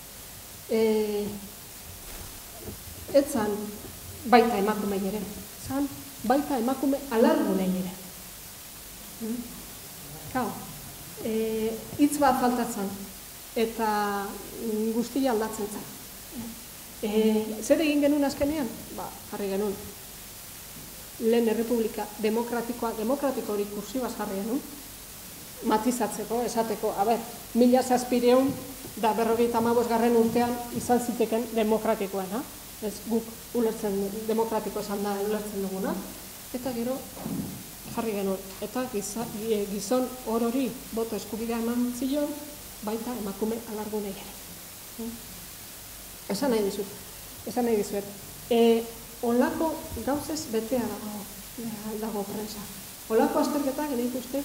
Etzan baita emakumei ere, zan baita emakume alargunei ere. Kao, hitz bat faltatzen, eta guztia aldatzen zen. Zer egin genuen azkenean? Ba, jarri genuen. Lehen errepublika demokratikoa, demokratiko hori kursibaz jarri genuen, matizatzeko, esateko, a ber, mila zazpireun da berrogeita hamabosgarren urtean izan ziteken demokratikoena. Ez guk ulertzen demokratiko esan da ulertzen duguna. Eta gero jarri genuen. Eta gizon orori boto eskubidea eman zion, baita emakume alargunei ere. Esan nahi dizut, esan nahi dizuet. Olako gauzez betea dago prensa. Olako azterketak gero ikuste,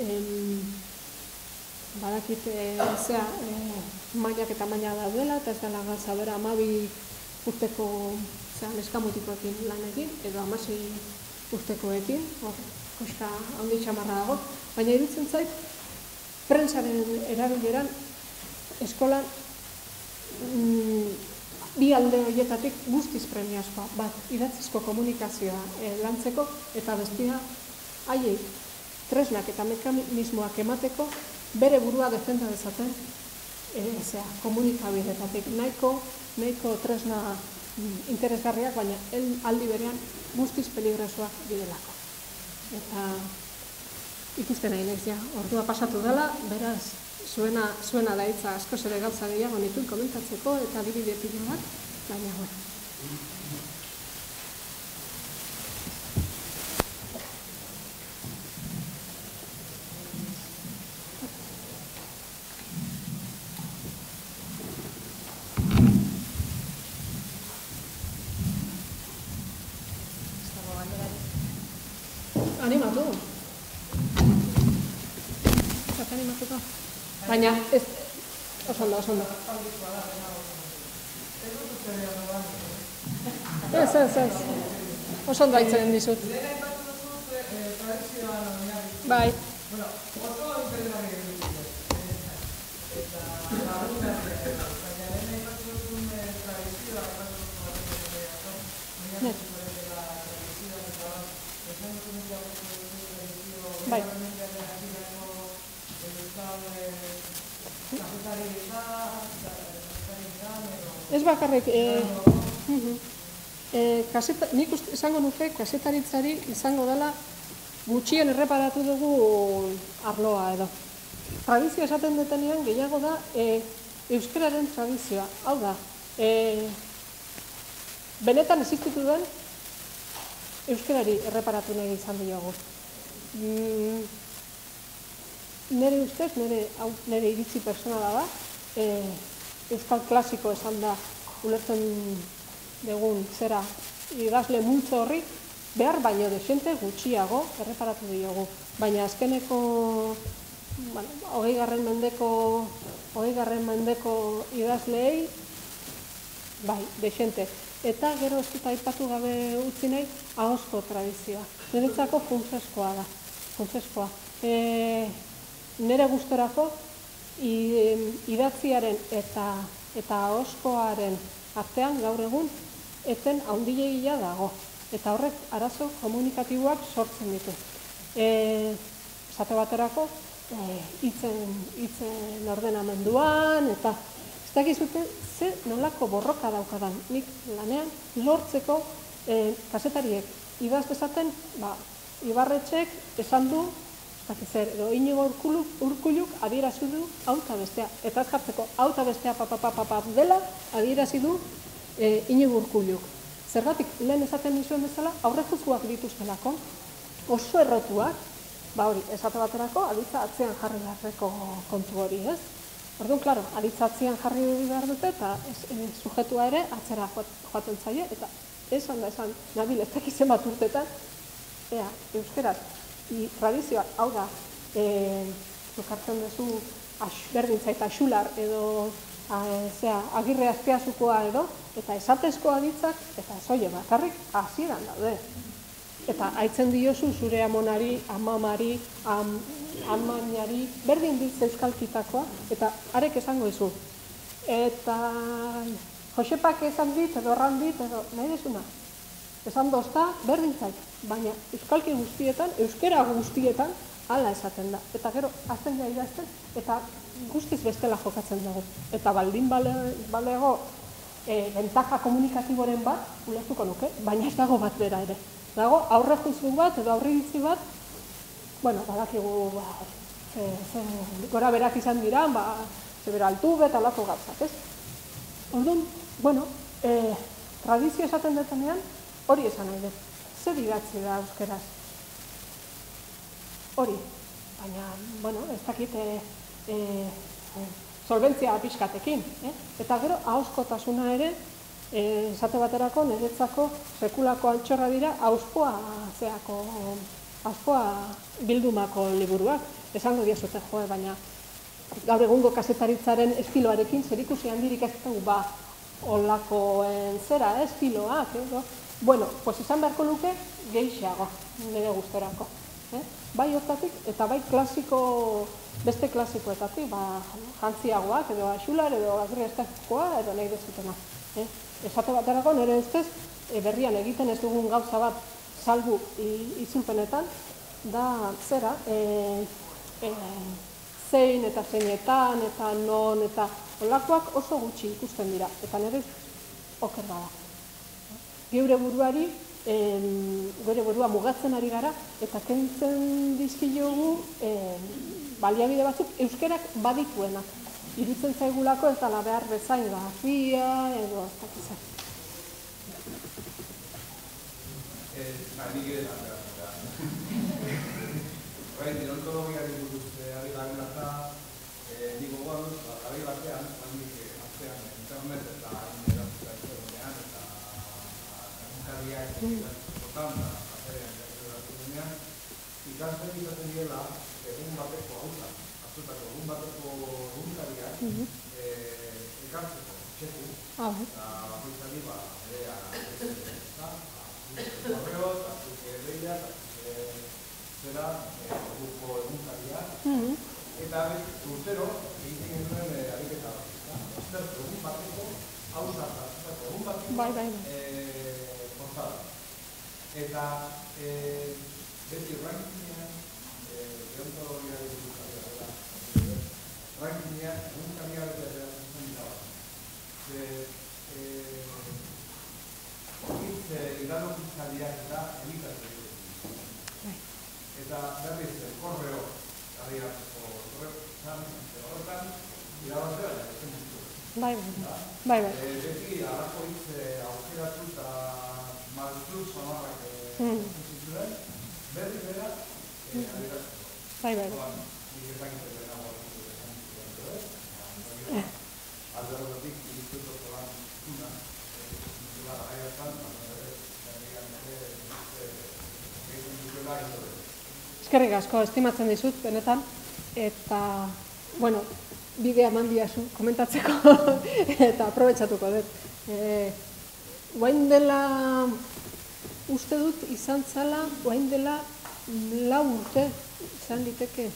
badakit zea mailak eta maila daudela, eta ez dela gauza bera hamabi urteko neskamutikoekin lan egin, edo hamasei urtekoekin, hor, koska handi txamarra dago, baina iruditzen zait, prensaren erabileran eskolan bi alde horietatik guztiz premiazkoa, bat idatzizko komunikazioa lantzeko, eta bestia haiei tresnak eta mekanismoak emateko bere burua defenda dezaten komunikabidetatik nahiko nahiko tresna interesgarriak, baina aldi berean guztiz peligrosoak direlako. Eta ikusten nahi naiz, ja, ordua pasatu dela, beraz, zuena da hitza askoz ere gauza gehiago nituen komentatzeko eta adibide pilo bat, baina bueno. Animatu. Zat animatuko. Baina, ez, osondo, osondo. Ez, ez, ez. Osondo haitzen dizut. Bai. Bai. Ez bakarrik, nik esango nuke kazetaritzari izango dela gutxien erreparatu dugu arloa edo. Tradizioa esaten detenean gehiago da euskararen tradizioa. Hau da, benetan existitu den euskarari erreparatu nahi izan diogu. Nere ustez, nere iritzi personala da, euskal klasiko esan da ulertzen dugun zera idazle multzo horri behar baino desente gutxiago erreparatu diogu. Baina azkeneko hogei garren mendeko hogei garren mendeko idazleei bai, desente. Eta gero ez dut aipatu gabe utzi nahi ahozko tradizioa. Niretzako funtsezkoa da. Funtsezkoa. Nere gustorako idatziaren eta ahozkoaren artean gaur egun eten handiegia dago. Eta horrek arazo komunikatiboak sortzen ditu. Esate baterako hitzen ordenamenduan eta ez dakizute ze nolako borroka daukadan nik lanean lortzeko kazetariek idaz dezaten Ibarretxek esan du edo Inigo Urkulluk adierazi du hau eta bestea. Eta ez jartzeko hau eta bestea papapapapap dela adierazi du Inigo Urkulluk. Zergatik lehen esaten nizuen bezala aurrejuzkoak dituztelako oso errotuak, ba hori, esate baterako aditza atzean jarri beharreko kontu hori, ez? Orduan, klaro, aditza atzean jarri behar dute eta sujetua ere atzera joaten zaie eta esan da esan nabil ez dakizen bat urtetan ea, euskeraz, tradizioa, hau da, zukartzen duzu berdin zaita xular edo agirre azpiazukoa edo, eta esatezko aditzak, eta zoie bakarrik hasieran daude. eta haitzen diozu zure amonari, amamari, am, amainari, berdin ditz euskalkitakoa, eta arek esango izu. Eta Josepak esan dit, edo erran dit, edo nahi desuna. Esan dozta, berdin zait, baina euskalki guztietan, euskera guztietan, hala esaten da. Eta gero, azten da idazten, eta guztiz bestela jokatzen dugu. Eta baldin balego, e, bentaja komunikatiboren bat, ulertuko nuke, baina ez dago bat bera ere. Dago, aurre juizu bat, edo aurre ditzi bat, bueno, badakigu, ba, ze, ze, gora berak izan dira, ba, ze bera altu bet, alako gauzak, ez? Orduan, bueno, e, tradizio esaten detenean, hori esan nahi dut. Zer idatzi da euskeraz? Hori, baina, bueno, ez dakit, e, e, solventzia pixkatekin, eh? Eta gero, ahozkotasuna ere, e, esate baterako, niretzako, sekulako altxorra dira, ahozkoa zeako, ahozkoa bildumako liburuak. Esango diazute joe, baina gaur egungo kazetaritzaren estiloarekin zerikusi handirik ez dugu ba olakoen zera, estiloak, edo. Bueno, pues esan beharko luke gehixeago, nire gustorako. Eh? Bai hortatik, eta bai klasiko, beste klasikoetatik, ba, jantziagoak, edo axular, edo agriestazkoa, edo nahi dezutena. Eh? Esate baterako, nire ustez, e, berrian egiten ez dugun gauza bat salbu itzulpenetan, da zera, e, e, zein eta zeinetan, eta non, eta olakoak oso gutxi ikusten dira, eta nire oker bada. Geure buruari, em, geure burua mugatzen ari gara, eta kentzen dizkiogu em, baliabide batzuk euskerak badituenak. Irutzen zaigulako ez dala behar bezain gafia, edo ez dakizan. Ba, nik ere da, da. Horrein, deontologiari buruz ari garen eta niko guan, ari batean, handik aztean internet eta erantzita ezberdinean eta egunkarriak egotan da, aferean erantzita ikasten izaten diela egun bateko hauza, azutako egun bateko egunkarriak ekartzeko, txeku, eta bakoitzari ba, ere eta korreo, eta zuke deia, eta zera grupo egunkaria, eta urtero egiten genuen ariketa bat. Aztertu egun bateko hauza, aztertu egun bateko portada. Eta beti rankingean, deontologiari egunkaria dela, rankingean egunkaria dela zen dira bat. Hitz iradokitzaileak eta elikatzen dira. Eta berriz, korreo, adirazko korreo, horretan, irabaztea, ezen ditu. Bai, bai, bai. Beti, arrako hitz aukeratu eta maltzu samarrak zituen, berri bera, adirazko. Bai, bai, bai. Nik ezakitzen dena gortu esan ditu ez? Alderrotik, iristuto lan zuna, zula garaiatan, eskerrik asko, estimatzen dizut, benetan, eta, bueno, bidea eman diazu, komentatzeko, eta aprobetxatuko dut. E, Oain dela, uste dut, izan zala, oain dela lau urte, izan liteke,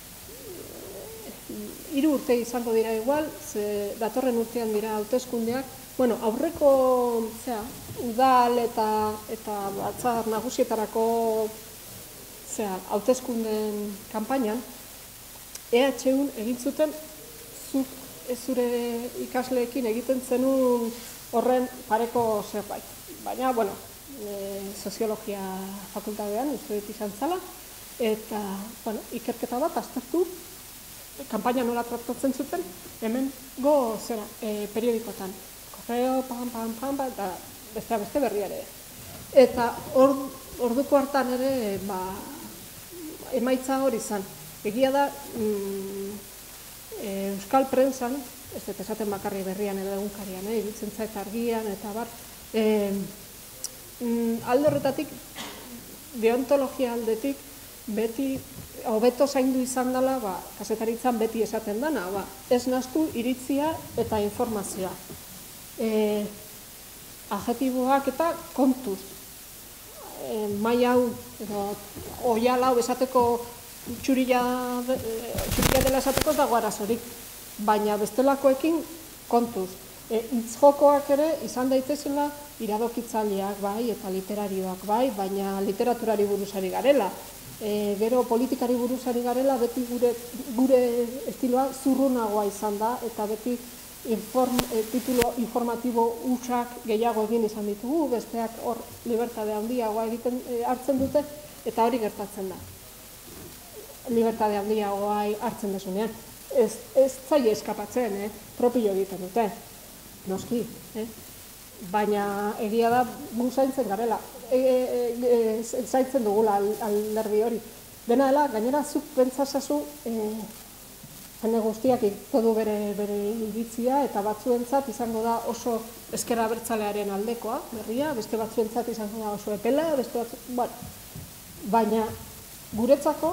hiru urte izango dira igual, ze datorren urtean dira hauteskundeak, bueno, aurreko, zera, udal eta, eta batzar nagusietarako zera, hauteskundeen kanpainan, E H U egin zuten, zuk ez zure ikasleekin egiten zenun horren pareko zerbait. Baina, bueno, e, soziologia fakultatean, ez dut izan zala, eta, bueno, ikerketa bat aztertu, kanpaina nola tratatzen zuten, hemen go zera, e, periodikotan. Korreo, pam, pam, pam, eta beste beste berria ere. Eta or, orduko hartan ere, ba, emaitza hori izan. Egia da, mm, e, euskal prentsan, ez dut esaten bakarri berrian edo egunkarian, eh, iruditzen zait argian, eta bar, e, mm, alde horretatik, deontologia aldetik, beti, hobeto zaindu izan dela, ba, kazetaritzan beti esaten dana, ba, ez naztu iritzia eta informazioa. E, adjetiboak eta kontuz. mai hau, edo oial hau esateko txurila dela esateko ez dago arazorik, baina bestelakoekin kontuz. Hitz jokoak ere izan daitezela iradokitzaileak bai eta literarioak bai, baina literaturari buruzari garela. Gero politikari buruzari garela beti gure estiloa zurrunagoa izan da eta beti titulo informatibo hutsak gehiago egin izan ditugu, besteak hor libertade handiagoa egiten hartzen dute eta hori gertatzen da. Libertade handiagoa hartzen desunean. Ez zaie eskapatzen, propio egiten dute, noski. Baina egia da gu zaintzen garela, zaintzen dugula alderdi hori. Dena dela, gainera zuk pentsasazu jende guztiak ikto du bere iritzia eta batzuentzat izango da oso ezker abertzalearen aldekoa, berria, beste batzuentzat izango da oso epela, beste batzuentzat, baina guretzako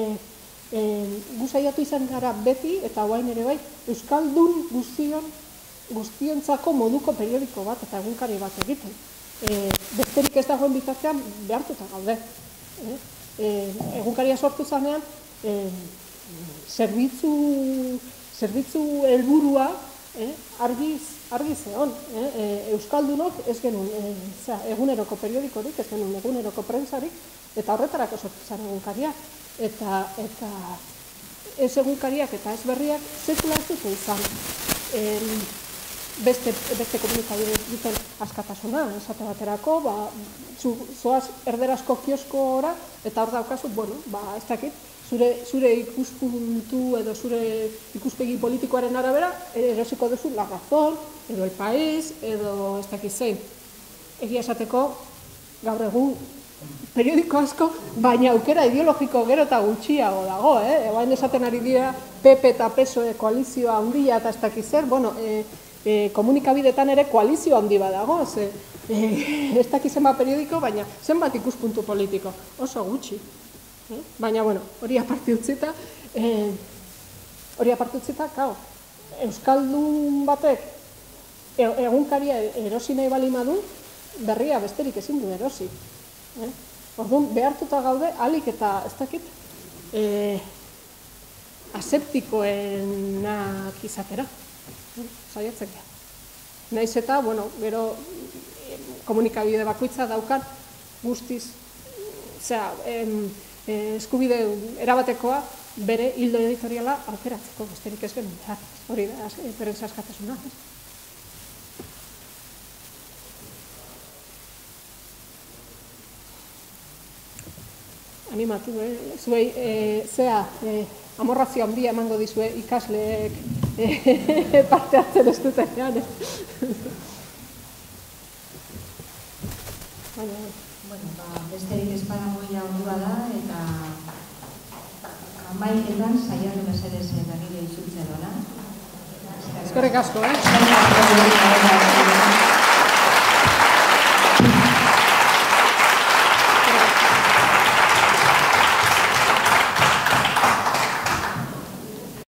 gu saiatu izan gara beti eta orain ere bai euskaldun guztion guztiontzako moduko periodiko bat eta egunkari bat egiten. Besterik ez dagoen bitartean behartuta gaude. Egunkaria sortu zanean zerbitzu helburua argi zeon. Euskaldunok ez genuen eguneroko periodikorik, ez genuen eguneroko prentsarik, eta horretarako sortu zen egunkaria. Eta ez egunkariak eta ez berriak sekula ez dute izan beste komunikabide duten askatasuna, esate baterako, zoaz erderazko kioskora, eta hor daukazu, bueno, ez dakit, zure ikuspuntu edo zure ikuspegi politikoaren arabera, erosiko duzu La Razón, edo El País, edo ez dakit zein. Egia esateko, gaur egun, periodiko asko, baina aukera ideologiko gero eta gutxiago dago, ebain esaten ari dira P P eta P S O E koalizioa handia eta ez dakit zer, bueno, komunikabidetan ere koalizio handi badago, ez dakit zenbat periodiko, baina zenbat ikuspuntu politiko, oso gutxi. Baina, bueno, hori aparte utzita, hori aparte utzita, kao, euskaldun batek egunkaria erosi nahi bali madu, berria besterik ezin du erosi. Orduan, behartuta gaude, alik eta, ez dakit, aseptikoenak izatera, saiatzeko. Naiz eta, bueno, gero komunikabide bakoitza daukan guztiz, zera, eskubide erabatekoa bere hildo editoriala aukeratzeko, besterik ez genuen behar. Hori da, prentsa askatasuna. Animatu, zuei, zea, amorrazio handia emango dizue ikasleek parte hartzen ez dutenean. Bueno, besterik ez badago ja ordua da, eta amaiketan saiatu mesedez berriro itzultzen dola. Eskerrik asko, eh?